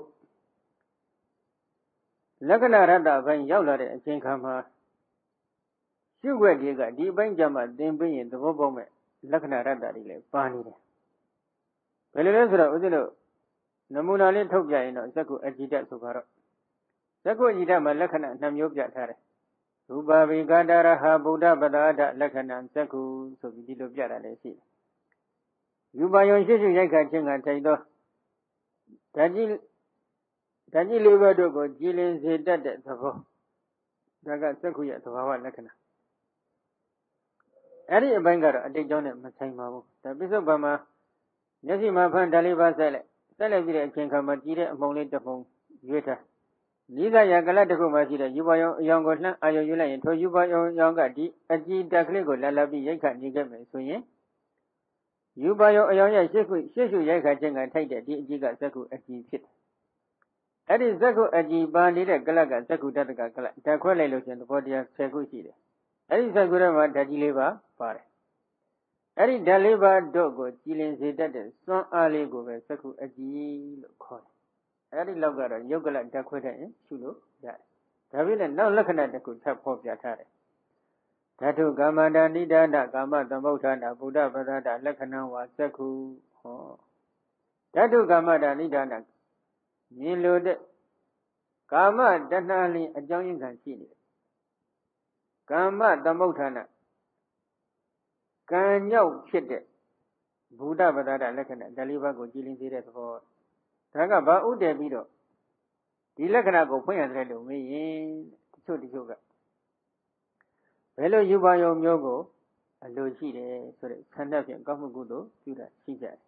လက္ခဏာရတ္တဘိုင်းရောက်လာတဲ့အချိန်ခါမှာရှုွက်တွေကဒီပိုင်းကျမှသင်ပေးရင်သဘောပေါက်မဲ့လက္ခဏာရတ္တတွေလည်းပါနေတယ်ဘယ်လိုလဲဆိုတော့ဦးဇင်းတို့နမူနာလေးထုတ်ပြရင်တော့ဇက္ခုအကြည့်တဆိုတော့ဇက္ခုအကြည့်တမှာလက္ခဏာ2မျိုးပြထားတယ်ရူပဝိကာတရဟဗုဒ္ဓပဒါဒလက္ခဏာဇက္ခုဆိုပြီးဒီလိုပြတာလည်းရှိတယ်ယူပါယုံရှိရိုက်ခတ်ခြင်းကထိုင်သောဓာကြီးလေးဘက်တို့ကိုကြည်လင်စေတတ်တဲ့သဘောဒါကဇက္ခုရဲ့သဘာဝလက္ခဏာအဲ့ဒီအပိုင်းကတော့အတိတ်ကြောင့်နဲ့မဆိုင်ပါဘူးဒါပိဿုပံမှာမျက်စိမှာဖန်ဓာလေးပါဆက်လိုက်ပြီးတဲ့အချိန်ခါမှာကြည်တဲ့အမုံလေးတစ်ပုံရွေးထားနိစ္စရကလတ်တစ်ခုမှရှိတဲ့ယူပါယုံအယောင်ကိုလှမ်းအာရုံယူလိုက်ရင်ထိုယူပါယုံအယောင်ကဒီအကြည်တက်ကလေးကိုလာပြီးရိုက်ခတ်နေခဲ့မယ်ဆိုရင်ယူပါယုံအယောင်ရဲ့ရှေ့ရှုရိုက်ခတ်ခြင်းကထိုက်တဲ့ဒီအကြည်ကဇက္ခုအကြည်ဖြစ်တယ်အဲ့ဒီဇက္ခုအကြည်ပါနေတဲ့ကလတ်ကဇက္ခုတတ္တကကလတ်ဓာတ်ခွဲလိုက်လို့ရှင်သဘောတရား10ခုရှိတယ်အဲ့ဒီဇက္ခုထဲမှာဓာတ်ကြီးလေးပါပါတယ်အဲ့ဒီဓာတ်လေးပါတို့ကိုကြည်လင်စေတတ်တဲ့စွမ်းအားလေးကိုပဲဇက္ခုအကြည်လို့ခေါ်တယ်အဲ့ဒီလောက်ကတော့ယုတ်ကလဓာတ်ခွဲတဲ့ရင်ရှုလို့ရတယ်ဒါပြင်လည်းနောက်လက္ခဏာတစ်ခုထပ်ဖော်ပြထားတယ်ဓာတုကာမန္တနိဒာနကာမသမုဋ္ဌာနဗုဒ္ဓပဒါဒလက္ခဏံဝါဇက္ခုဟောဓာတုကာမန္တနိဒာနမြင်လို့တဲ့ကာမတဏှာလင်းအကြောင်းရင်းခံရှိနေတယ်ကာမသမုဋ္ဌာနကံညောက်ဖြစ်တဲ့ဘုဒ္ဓပဒါဒလက္ခဏာဓာလေးပါးကိုကြည်လင်စေတဲ့သဘောဒါကဘာဥတည်ပြီးတော့ဒီလက္ခဏာကိုဖွင့်ရတယ်လို့မေးရင်တချို့ကဘယ်လိုယူပါယုံမျိုးကိုအလိုရှိတယ်ဆိုတဲ့ဆန္ဒဖြင့်ကောင်းမှုကုသိုလ်ပြုတာရှိကြတယ်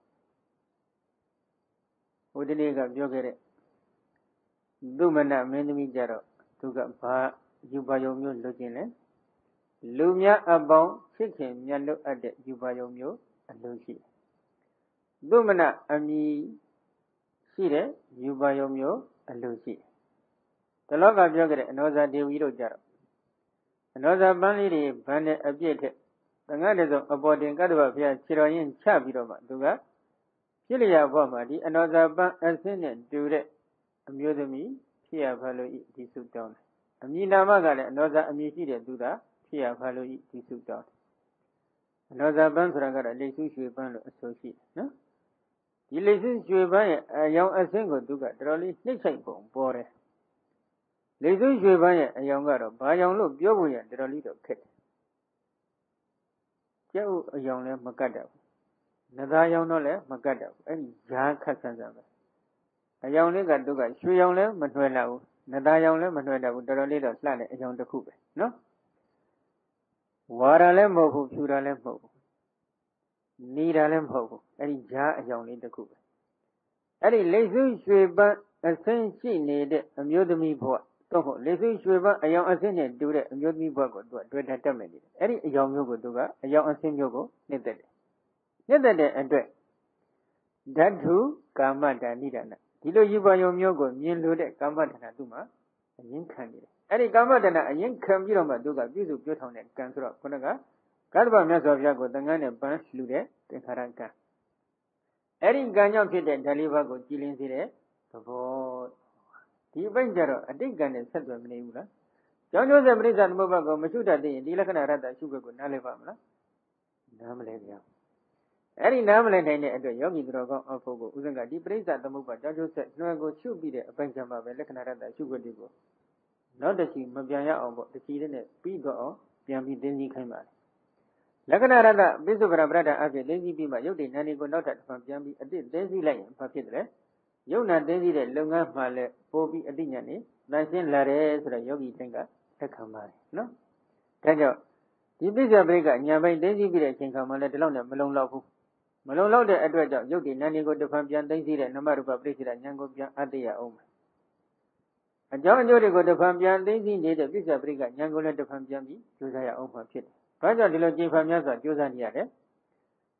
ဟိုဒီနေ့ကပြောခဲ့တဲ့သုမနမင်းသမီးကြတော့သူကဘာယူပါယုံမျိုးလိုချင်လဲလူများအပေါင်းချစ်ခင်မြတ်လို့အပ်တဲ့ယူပါယုံမျိုးအလိုရှိတယ်သုမနအမည်ရှိတဲ့ယူပါယုံမျိုးအလိုရှိတလောကပြောခဲ့တဲ့အနောဇာဒေဝီတို့ကြတော့အနောဇာပန်းလေးတွေဗန်းနဲ့အပြည့်ထက်သံဃာတစုံအပေါ်တင်ကတ္တဗဘုရားခြေတော်ရင်းချပြီးတော့မှသူကဖြစ်လျာဘဝမှာဒီအနောဇာပန်းအစင်းနဲ့တူတဲ့အမျိုးသမီးဖြစ်ရပါလို့ဒီစုတောင်းတယ်အမည်နာမကလည်းအနောဇာအမည်ရှိတဲ့သူသာဖြစ်ရပါလို့ဒီစုတောင်းတယ်အနောဇာပန်းဆိုတာကတော့လိပ်စုရွှေပန်းလို့အဆိုရှိတယ်နော်ဒီလိပ်စုရွှေပန်းရဲ့အယောင်အစင်းကိုသူကတော်တော်လေးနှိမ့်ဆိုင်ပုံပေါ်တယ်လိပ်စုရွှေပန်းရဲ့အယောင်ကတော့ဘာယောင်လို့ပြောဖို့ရတော်တော်လေးတော့ခက်တယ်ကျက်ဥအယောင်လည်းမကတ်တတ်ဘူးနဂါယောင်တော့လည်းမကတ်တတ်ဘူးအဲ့ဒီဈာခက်ဆန်းဆန်းပဲအယောင်လေးကသူကရွှေယောင်လည်းမနှွယ်တတ်ဘူးနဂါယောင်လည်းမနှွယ်တတ်ဘူးတော်တော်လေးတော့လှတဲ့အယောင်တစ်ခုပဲနော်ဝါရလည်းမဟုတ်ဘူးဖြူတာလည်းမဟုတ်ဘူးနေတာလည်းမဟုတ်ဘူးအဲ့ဒီဈာအယောင်လေးတစ်ခုပဲအဲ့ဒီလိပ်စုရွှေပန်းအစင်းရှိနေတဲ့အမျိုးသမီးဘဝတော့ဟုတ်လိပ်စုရွှေပန်းအယောင်အစင်းနဲ့တူတဲ့အမျိုးသမီးဘဝကိုသူကတွေ့တတ်မယ်နေတယ်အဲ့ဒီအယောင်မျိုးကိုသူကအယောင်အစင်းမျိုးကိုနှစ်သက်တယ်နှစ်သက်တဲ့အတွက်ဓာတုကာမတဏိဒာနဒီလိုယူပါယုံမျိုးကိုမြင်လို့တဲ့ကာမတဏသူ့မှာအရင်ခံနေတယ်အဲ့ဒီကာမတဏအရင်ခံပြီးတော့မှသူကပြည့်စုံပြောထောင်တဲ့ကံဆိုတော့ခုနကကတ္တဗမြတ်စွာဘုရားကိုသံဃာနဲ့ပန်းလှူတဲ့သင်္ခါရကံအဲ့ဒီကံကြောင့်ဖြစ်တဲ့ဓာလေးပါးကိုကြည်လင်စေတဲ့သဘောဒီအပိုင်းကျတော့အတိတ်ကံနဲ့ဆက်သွယ်မနေဘူးလားကြောင့်ကျိုးဆက်ပရိစ္ဆာသမုပ္ပါကိုမရှုတတ်သေးရင်ဒီလက္ခဏာရတ္တရှုခွက်ကိုနားလည်ပါမလားနားမလဲဗျာအဲ့ဒီနားမလဲနိုင်တဲ့အတွက်ယောဂီသူတော်ကောင်းအဖို့ကိုဥစဉ်ကဒီပရိစ္ဆာသမုပ္ပါကြောင့်ကျိုးဆက်နှွယ်ကိုရှုပြီးတဲ့အပိုင်းကျမှပဲလက္ခဏာရတ္တရှုခွက်တွေကိုနောက်တစ်ချီမပြန်ရအောင်ပေါ့တစ်ချီနဲ့ပြီးတော့အောင်ပြန်ပြီးသိသိခိုင်းပါလက္ခဏာရတ္တပိစုပ္ပရပရဒ္ဒအဖြစ်သိသိပြီးမှယုတ်တိနာနေကိုနောက်ထပ်တစ်ခါပြန်ပြီးအတိသိသိလိုက်ရင်ဘာဖြစ်တယ်ယုတ်နာသိသိတဲ့လုပ်ငန်းမှလည်းပို့ပြီးအတိညာနေတန်ရှင်းလာတယ်ဆိုတော့ယောဂီတိုင်းကသက်ခံပါတယ်နော်ဒါကြောင့်ဒီပိစ္ဆပရိကညာပိုင်းသိသိပြီးတဲ့အချိန်ခါမှလည်းဒီလောက်နဲ့မလုံလောက်ဘူးမလုံလောက်တဲ့အတွက်ကြောင့်ယုတ်တိနာနေကိုတစ်ခါပြန်သိသိတဲ့နမရူပပရိစ္ဆေဒဉာဏ်ကိုပြန်အတ္တရအောင်အကြောင်းအကျိုးတွေကိုတစ်ခါပြန်သိသိနေတဲ့ပိစ္ဆပရိကဉာဏ်ကိုလည်းတစ်ခါပြန်ပြီးကြိုးစားရအောင်မှဖြစ်တယ်ဘာကြောင့်ဒီလိုကြိမ်ဖန်များစွာကြိုးစားနေရတယ်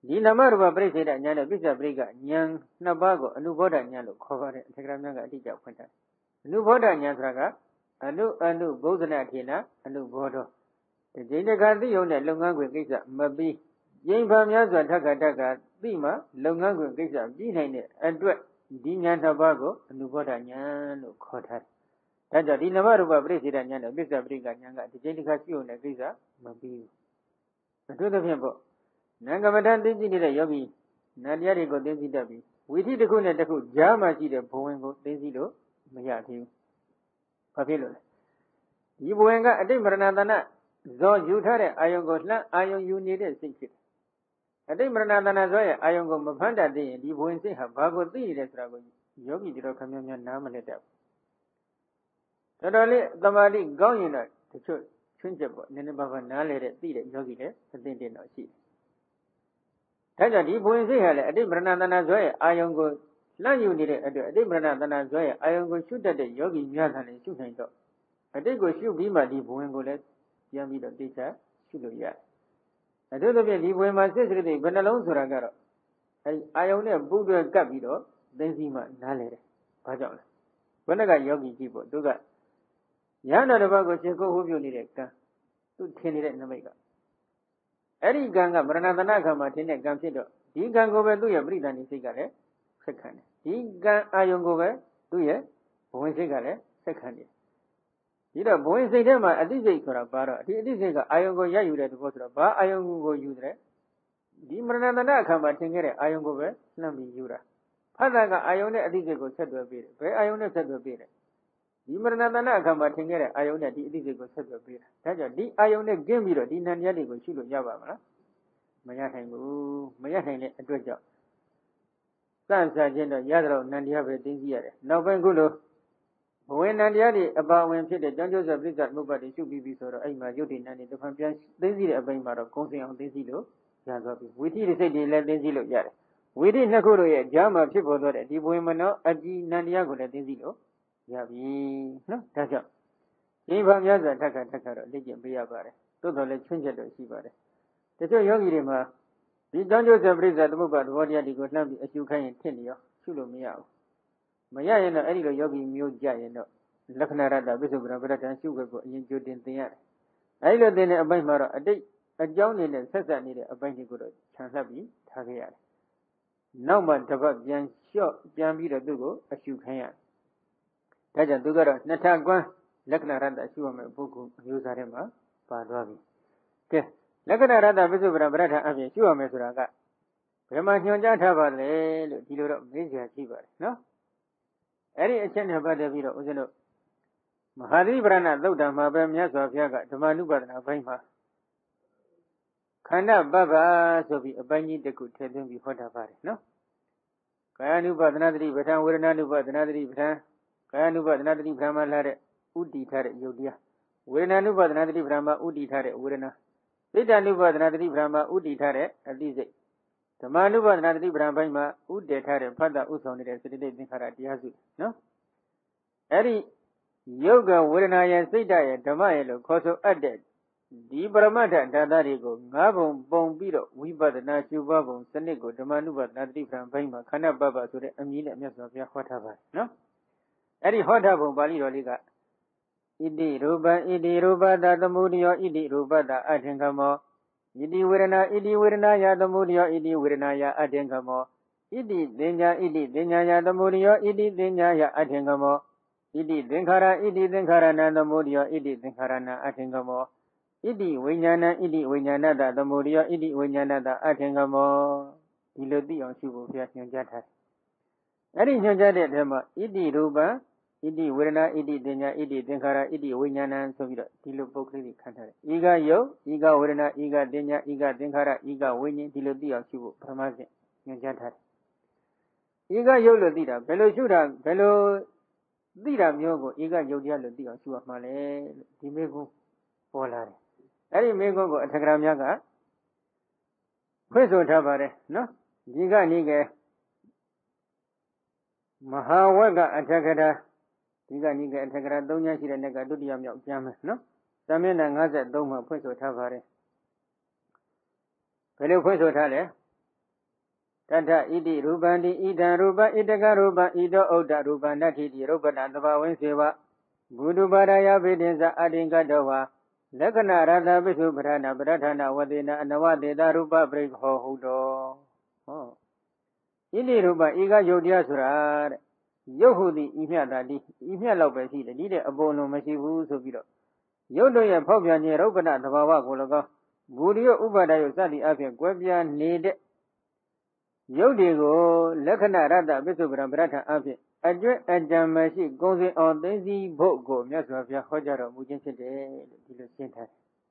ဒီနမရူပပရိစ္ဆေဒဉာဏ်နဲ့ပစ္စယပရိက္ခဉာဏ်နှစ်ပါးကိုအနုဘောဓဉာဏ်လို့ခေါ်ပါတယ်အထက်ကရာများကအတိအကျဖွင့်ထားအနုဘောဓဉာဏ်ဆိုတာကအနုဘုဇ္ဇနထေနအနုဘောဓဒီဒိဋ္ဌကသိုံနဲ့လုပ်ငန်းခွင်ကိစ္စမပြီးရင်ဖန်များစွာထက်ကသိမှလုပ်ငန်းခွင်ကိစ္စပြီးနိုင်တဲ့အတွက်ဒီဉာဏ်နှစ်ပါးကိုအနုဘောဓဉာဏ်လို့ခေါ်ထားတယ်ဒါကြောင့်ဒီနမရူပပရိစ္ဆေဒဉာဏ်နဲ့ပစ္စယပရိက္ခဉာဏ်ကဒီဒိဋ္ဌကသိုံနဲ့ကိစ္စမပြီးဘူးအထူးသဖြင့်ပေါ့နံကမ္မဋ္ဌာန်းသိသိနေတဲ့ယောဂီနတ်တရားတွေကိုသိသိတတ်ပြီးဝိသီတစ်ခုနဲ့တစ်ခုကြားမှာရှိတဲ့ဘဝင်ကိုသိသိလို့မရသေးဘူး။ဘာဖြစ်လို့လဲ။ဒီဘဝင်ကအတိတ်မရဏတဏဇောယူထားတဲ့အာယုံကိုလှမ်းအာယုံယူနေတဲ့စိတ်ဖြစ်တယ်။အတိတ်မရဏတဏဇောရဲ့အာယုံကိုမဖန်တတ်သေးရင်ဒီဘဝင်စိတ်ဟာဘာကိုသိနေတယ်ဆိုတာကိုယောဂီတို့ခမများနားမလည်တတ်ဘူး။တော်တော်လေးသမာဓိကောင်းရင်တော့တချို့ချွင်းချက်ပေါ့နည်းနည်းပါးပါးနားလည်တဲ့သိတဲ့ယောဂီလည်းအသိတင်တော့ရှိတယ်။ဒါကြောင့်ဒီဘဝင်စိတ်ဟာလည်းအတိတ်မရဏတဏဇောရဲ့အာယုံကိုလှမ်းယူနေတဲ့အတွက်အတိတ်မရဏတဏဇောရဲ့အာယုံကိုရှုတတ်တဲ့ယောဂီများကလည်းရှုနိုင်တော့အတိတ်ကိုရှုပြီးမှဒီဘဝင်ကိုလည်းပြန်ပြီးတော့သိချရှုလို့ရတယ်။အထူးသဖြင့်ဒီဘဝင်မှာစိတ်စိတ်ဘယ်နှလုံးဆိုတာကတော့အဲဒီအာယုံနဲ့ပူးတွဲကပ်ပြီးတော့သိသိမှနားလေတယ်။ဘာကြောင့်လဲ။ဘယ်နှကယောဂီကြည့်ဖို့သူကရဟန္တာတစ်ပါးကိုရှင်ကိုဟောပြုနေတဲ့ကံသူထင်နေတဲ့နမိတ်ကအဲ့ဒီကံကမရဏတဏခံမှာထင်တဲ့ကံဖြစ်တော့ဒီကံကိုပဲသူ့ရဲ့ပရိသန္တိစိတ်ကလည်းဆက်ခံတယ်ဒီကံအာယုံကိုပဲသူ့ရဲ့ဘဝင်စိတ်ကလည်းဆက်ခံတယ်ဒီတော့ဘဝင်စိတ်ထဲမှာအတိစိတ်ဆိုတာဘာတော့ဒီအတိစိတ်ကအာယုံကိုရယူတဲ့သဘောဆိုတော့ဘာအာယုံကိုယူတယ်ဒီမရဏတဏခံမှာထင်ခဲ့တဲ့အာယုံကိုပဲလှမ်းပြီးယူတာဖတ်တာကအာယုံနဲ့အတိစိတ်ကိုဆက်သွယ်ပေးတယ်ဘယ်အာယုံနဲ့ဆက်သွယ်ပေးတယ်ဒီမရဏတဏအခါမှာထင်ခဲ့တဲ့အာယုံနဲ့ဒီအတိစိတ်ကိုဆက်သွယ်ပေးတာဒါကြောင့်ဒီအာယုံနဲ့ကျင်းပြီးတော့ဒီနန္တရားတွေကိုရှုလို့ရပါမလားမရနိုင်ဘူးမရနိုင်တဲ့အတွက်ကြောင့်စခြင်းတော့ရတော့နန္တရားပဲသိသိရတယ်နောက်ပိုင်းခုလိုဘဝင်နန္တရားတွေအပါဝင်ဖြစ်တဲ့ကြောင့်ကျိုးစွာပြိဿမှုပတ်တွေရှုပြီးပြီဆိုတော့အဲ့မှာယုတ်တိနန္ဒီတစ်ခါပြန်သိသိတဲ့အပိုင်းမှာတော့ဂုံစင်အောင်သိသိလို့ရသွားပြီဝိသီစိတ်တွေလည်းသိသိလို့ရတယ်ဝိသီနှစ်ခုတို့ရဲ့ကြားမှာဖြစ်ပေါ်သွားတဲ့ဒီဘဝင်မနောအကြည်နန္တရားကိုလည်းသိသိလို့ရပြီနော်ဒါကြောင့်ဒီဘာများစွာထက်တော့လေ့ကျင့်ပေးရပါတယ်သို့တော်လည်းချွင်းချက်တော့ရှိပါတယ်တချို့ယောဂီတွေမှာဒီကြောင့်ကျိုးစွာပြိဿသမုပ္ပါသဘောတရားတွေကိုလှမ်းပြီးအရှုခိုင်းရင်ဖြစ်နေရောရှုလို့မရဘူးမရရင်တော့အဲ့ဒီလိုယောဂီမျိုးကြရင်တော့လက္ခဏာရတ္တပိစုပ္ပံပရဒံရှုခွက်ကိုအရင်ကြိုတင်သင်ရတယ်အဲ့ဒီလိုသင်တဲ့အပိုင်းမှာတော့အတိတ်အကြောင်းတွေနဲ့ဆက်ဆက်နေတဲ့အပိုင်းတွေကိုတော့ခြံလှပ်ပြီးထားခဲ့ရတယ်နောက်မှတစ်ပတ်ပြန်လျှော့ပြန်ပြီးတော့သူ့ကိုအရှုခိုင်းရတယ်ဒါကြောင့်သူကတော့နှစ်ထပ်ကွမ်းလက္ခဏာရတ္တရှုရမယ့်ပုဂ္ဂိုလ်အမျိုးသားထဲမှာပါသွားပြီကဲလက္ခဏာရတ္တပိစုပ္ပံပရဒံအပြင်ရှုရမယ်ဆိုတာကဘယ်မှာညွှန်ကြားထားပါလဲလို့ဒီလိုတော့မေးစရာရှိပါတယ်နော်အဲ့ဒီအချက်နဲ့ပတ်သက်ပြီးတော့ဦးဇင်းတို့မဟာသီပရဏသုတ်တံမှာပဲမြတ်စွာဘုရားကဓမ္မနုပါဒနာဘိုင်းမှာခန္ဓာပပ္ပဆိုပြီးအပိုင်းကြီးတစ်ခုထည့်သွင်းပြီးဟောတာပါတယ်နော်ကာယ ानु ပါဒနာတိပဋ္ဌာန်ဝေဒနာ ानु ပါဒနာတိပဋ္ဌာန်ကာယ ानु ပါဒနာတိပဋ္ဌာန်မှာလာတဲ့ဥတည်ထားတဲ့ယုတ်တရားဝေဒနာ ानु ပါဒနာတိပဋ္ဌာန်မှာဥတည်ထားတဲ့ဝေဒနာစိတ် ानु ပါဒနာတိပဋ္ဌာန်မှာဥတည်ထားတဲ့အသိစိတ်ဓမ္မ ानु ပါဒနာတိပဋ္ဌာန်ဘိုင်းမှာဥတည်ထားတဲ့ဖတ်တာဥဆောင်နေတဲ့စေတသိက်သင်္ခါရတရားစုနော်အဲ့ဒီယုတ်ကဝေဒနာရဲ့စိတ်ဓာတ်ရဲ့ဓမ္မရဲ့လို့ခေါ်ဆိုအပ်တဲ့ဒီပရမတ္ထဓာတ်တွေကို၅ဘုံပုံပြီးတော့ဝိပဿနာရှုပါပုံစနစ်ကိုဓမ္မ ानु ပါဒနာတိပဋ္ဌာန်ဘိုင်းမှာခန္ဓာပပ္ပဆိုတဲ့အမည်နဲ့မြတ်စွာဘုရားဟောထားပါတယ်နော်အဲ့ဒီဟောထားပုံပါဠိတော်လေးကဣတိရူပံဣတိရူပတသမုဒယောဣတိရူပတအထင်ကမောဣတိဝေဒနာဣတိဝေဒနာယသမုဒယောဣတိဝေဒနာယအထင်ကမောဣတိသင်ညာဣတိသင်ညာယသမုဒယောဣတိသင်ညာယအထင်ကမောဣတိသင်္ခါရဣတိသင်္ခါရဏသမုဒယောဣတိသင်္ခါရဏအထင်ကမောဣတိဝိညာဏဣတိဝိညာဏတသမုဒယောဣတိဝိညာဏတအထင်ကမောဒီလိုသိအောင်ရှုဖို့ဘုရားညွှန်ကြားထားတယ်အဲ့ဒီညွှန်ကြားတဲ့အထက်မှာဣတိရူပံဣတိဝေဒနာဣတိသင်ညာဣတိသင်္ခါရဣတိဝိညာဏဆိုပြီးတော့ဒီလိုပုဂ္ဂလိကခံထားတယ်ဤကယုတ်ဤကဝေဒနာဤကသင်ညာဤကသင်္ခါရဤကဝိညာဉ်ဒီလိုသိအောင်ရှုဖို့ပထမစဉ်ညွှန်ကြားထားတယ်ဤကယုတ်လို့သိတာဘယ်လိုရှုတာဘယ်လိုသိတာမျိုးကိုဤကယုတ်တရားလို့သိအောင်ရှုရမှာလဲလို့ဒီမေကုပေါ်လာတယ်အဲ့ဒီမေကုကိုအထက်ကရာများကဖွင့်ဆိုထားပါတယ်နော်ဒီကနေ့ကမဟာဝက္ကအထက်ကရာဒီကနေ့ကအထက်ကရာ၃ညရှိတဲ့နေ့ကဒုတိယမြောက်ကျမ်းမယ်နော်သမင်းနဲ့53မှာဖွင့်ဆိုထားပါတယ်ဘယ်လိုဖွင့်ဆိုထားလဲ Tata iti rupandi ida rupa itaka rupa ido uda rupa nati di rupa natapa winseva Budu Baraya Vidinsa Adingadova Lakana Radha Visu Prana Pratana Vadina Anavadida Rupa Break Ho Hudo. Ili Rupa Iga Yodia Surar Yohudi Imya Dadi Imya Lopesi, the leader of Bono Masivu Subiro. Yodoya Popia near Rupana Tavawa Gologa Budio Ubadayo Sadi Afia Guabia need Yodigo Lakana Radha Visu Prana Afia. Ajamasi goes on the boat go, Yasavia Hojaro, Mujin City, Dilucinta.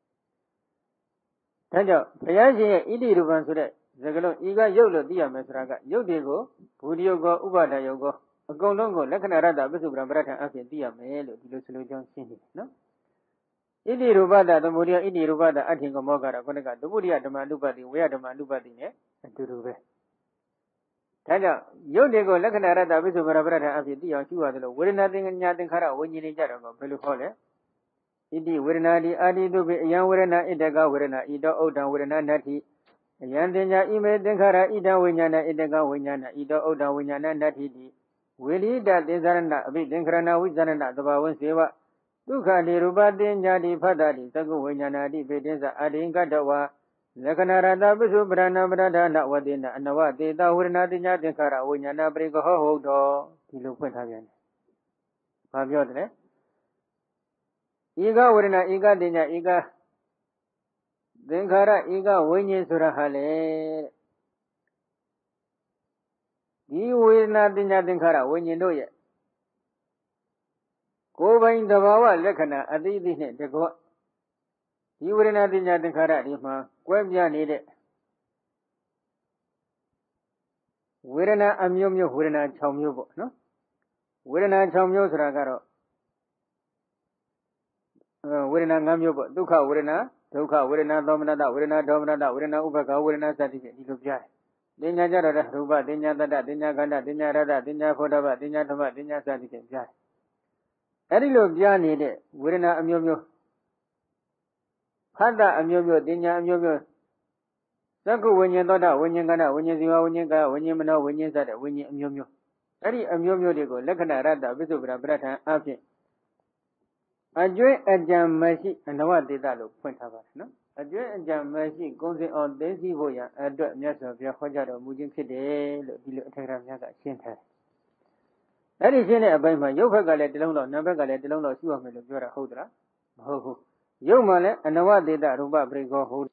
Taja, Payaji, Idi Ruban Sude, Zagalo, Iga Yolo, Dia Mesraga, Yodigo, Pudiogo, Ubada Yogo, a Golongo, Lakanarada, Visubra Brata, Afia, Dia Melo, Dilucian City, no? Idi Rubada, the Muria, Idi Rubada, Atingo Mogara, Konaga, the Muria, the Mandubadi, where the Mandubadi, and to Rube. Taja, Yodigo, Lakanarada, Visubra Brata, Afia, Dia, you are the way nothing and nothing Kara, when you need Jarago, Peluhole. Idi Wirinadi Adi Dubi, Yan Wirena, Idega Wirena, Ida Oda Wirena Nati, Yandina Ime Denkara, Ida Winyana, Idega Winyana, Ida Oda Winyana Nati, Willie that is Zarana, a bit Denkrana with Zarana, the Bawan Seva, Duka di Rubadi, Jadi Padadi, Tagu Winyana, di Bedinza, Adinga Dawa, Lakanarada, Bisu Brana Brada, Nawadina, and Nawadi, the Wirinadi Denkara, Winyana, Brigo Ho, Tiluquentavian. Fabiodre. Iga Urina Iga Dinya Iga Denkara Iga Winnie Surahale. You will not Dinya Denkara when you know it. Go by the Bawa Lekana, a didn't the go. You will not Dinya Denkara, Rima, Quabia needed. Wirena Amumio, Wirena Chomubo, no? Wirena Chomio Ragaro. Wirena Namyo, Duka Wirena, Duka Wirena Dominada, Wirena Dominada, Wirena Ubaka, Wirena Sati, Dilubja. Dinya Jara, Ruba, Dinya Dada, Dinya Ganda, Dinya Rada, Dinya Fodava, Dinya Toma, Dinya Sati, Jai. Erilo Gianni, Wirena Amumio. Hada Amumio, Dinya Amumio. Saku when you thought, when you gonna, when you see, when you go, when you know, when you said, when you Amumio. Eri Amumio, they go, Lakana Rada, Visubra, Brata, Afi. A joy at Jam Mercy and what did that look point about, no? A joy at Jam Mercy goes on Daisy Voya, a dot of your Hojaro, Mujin City, Telegram Yaga, Shinta. That is in a by my Yoga Galet Lono, never Galet Lono, you are Melora Hodra. Ho, Yo Male, and what did that Ruba Brigo hold?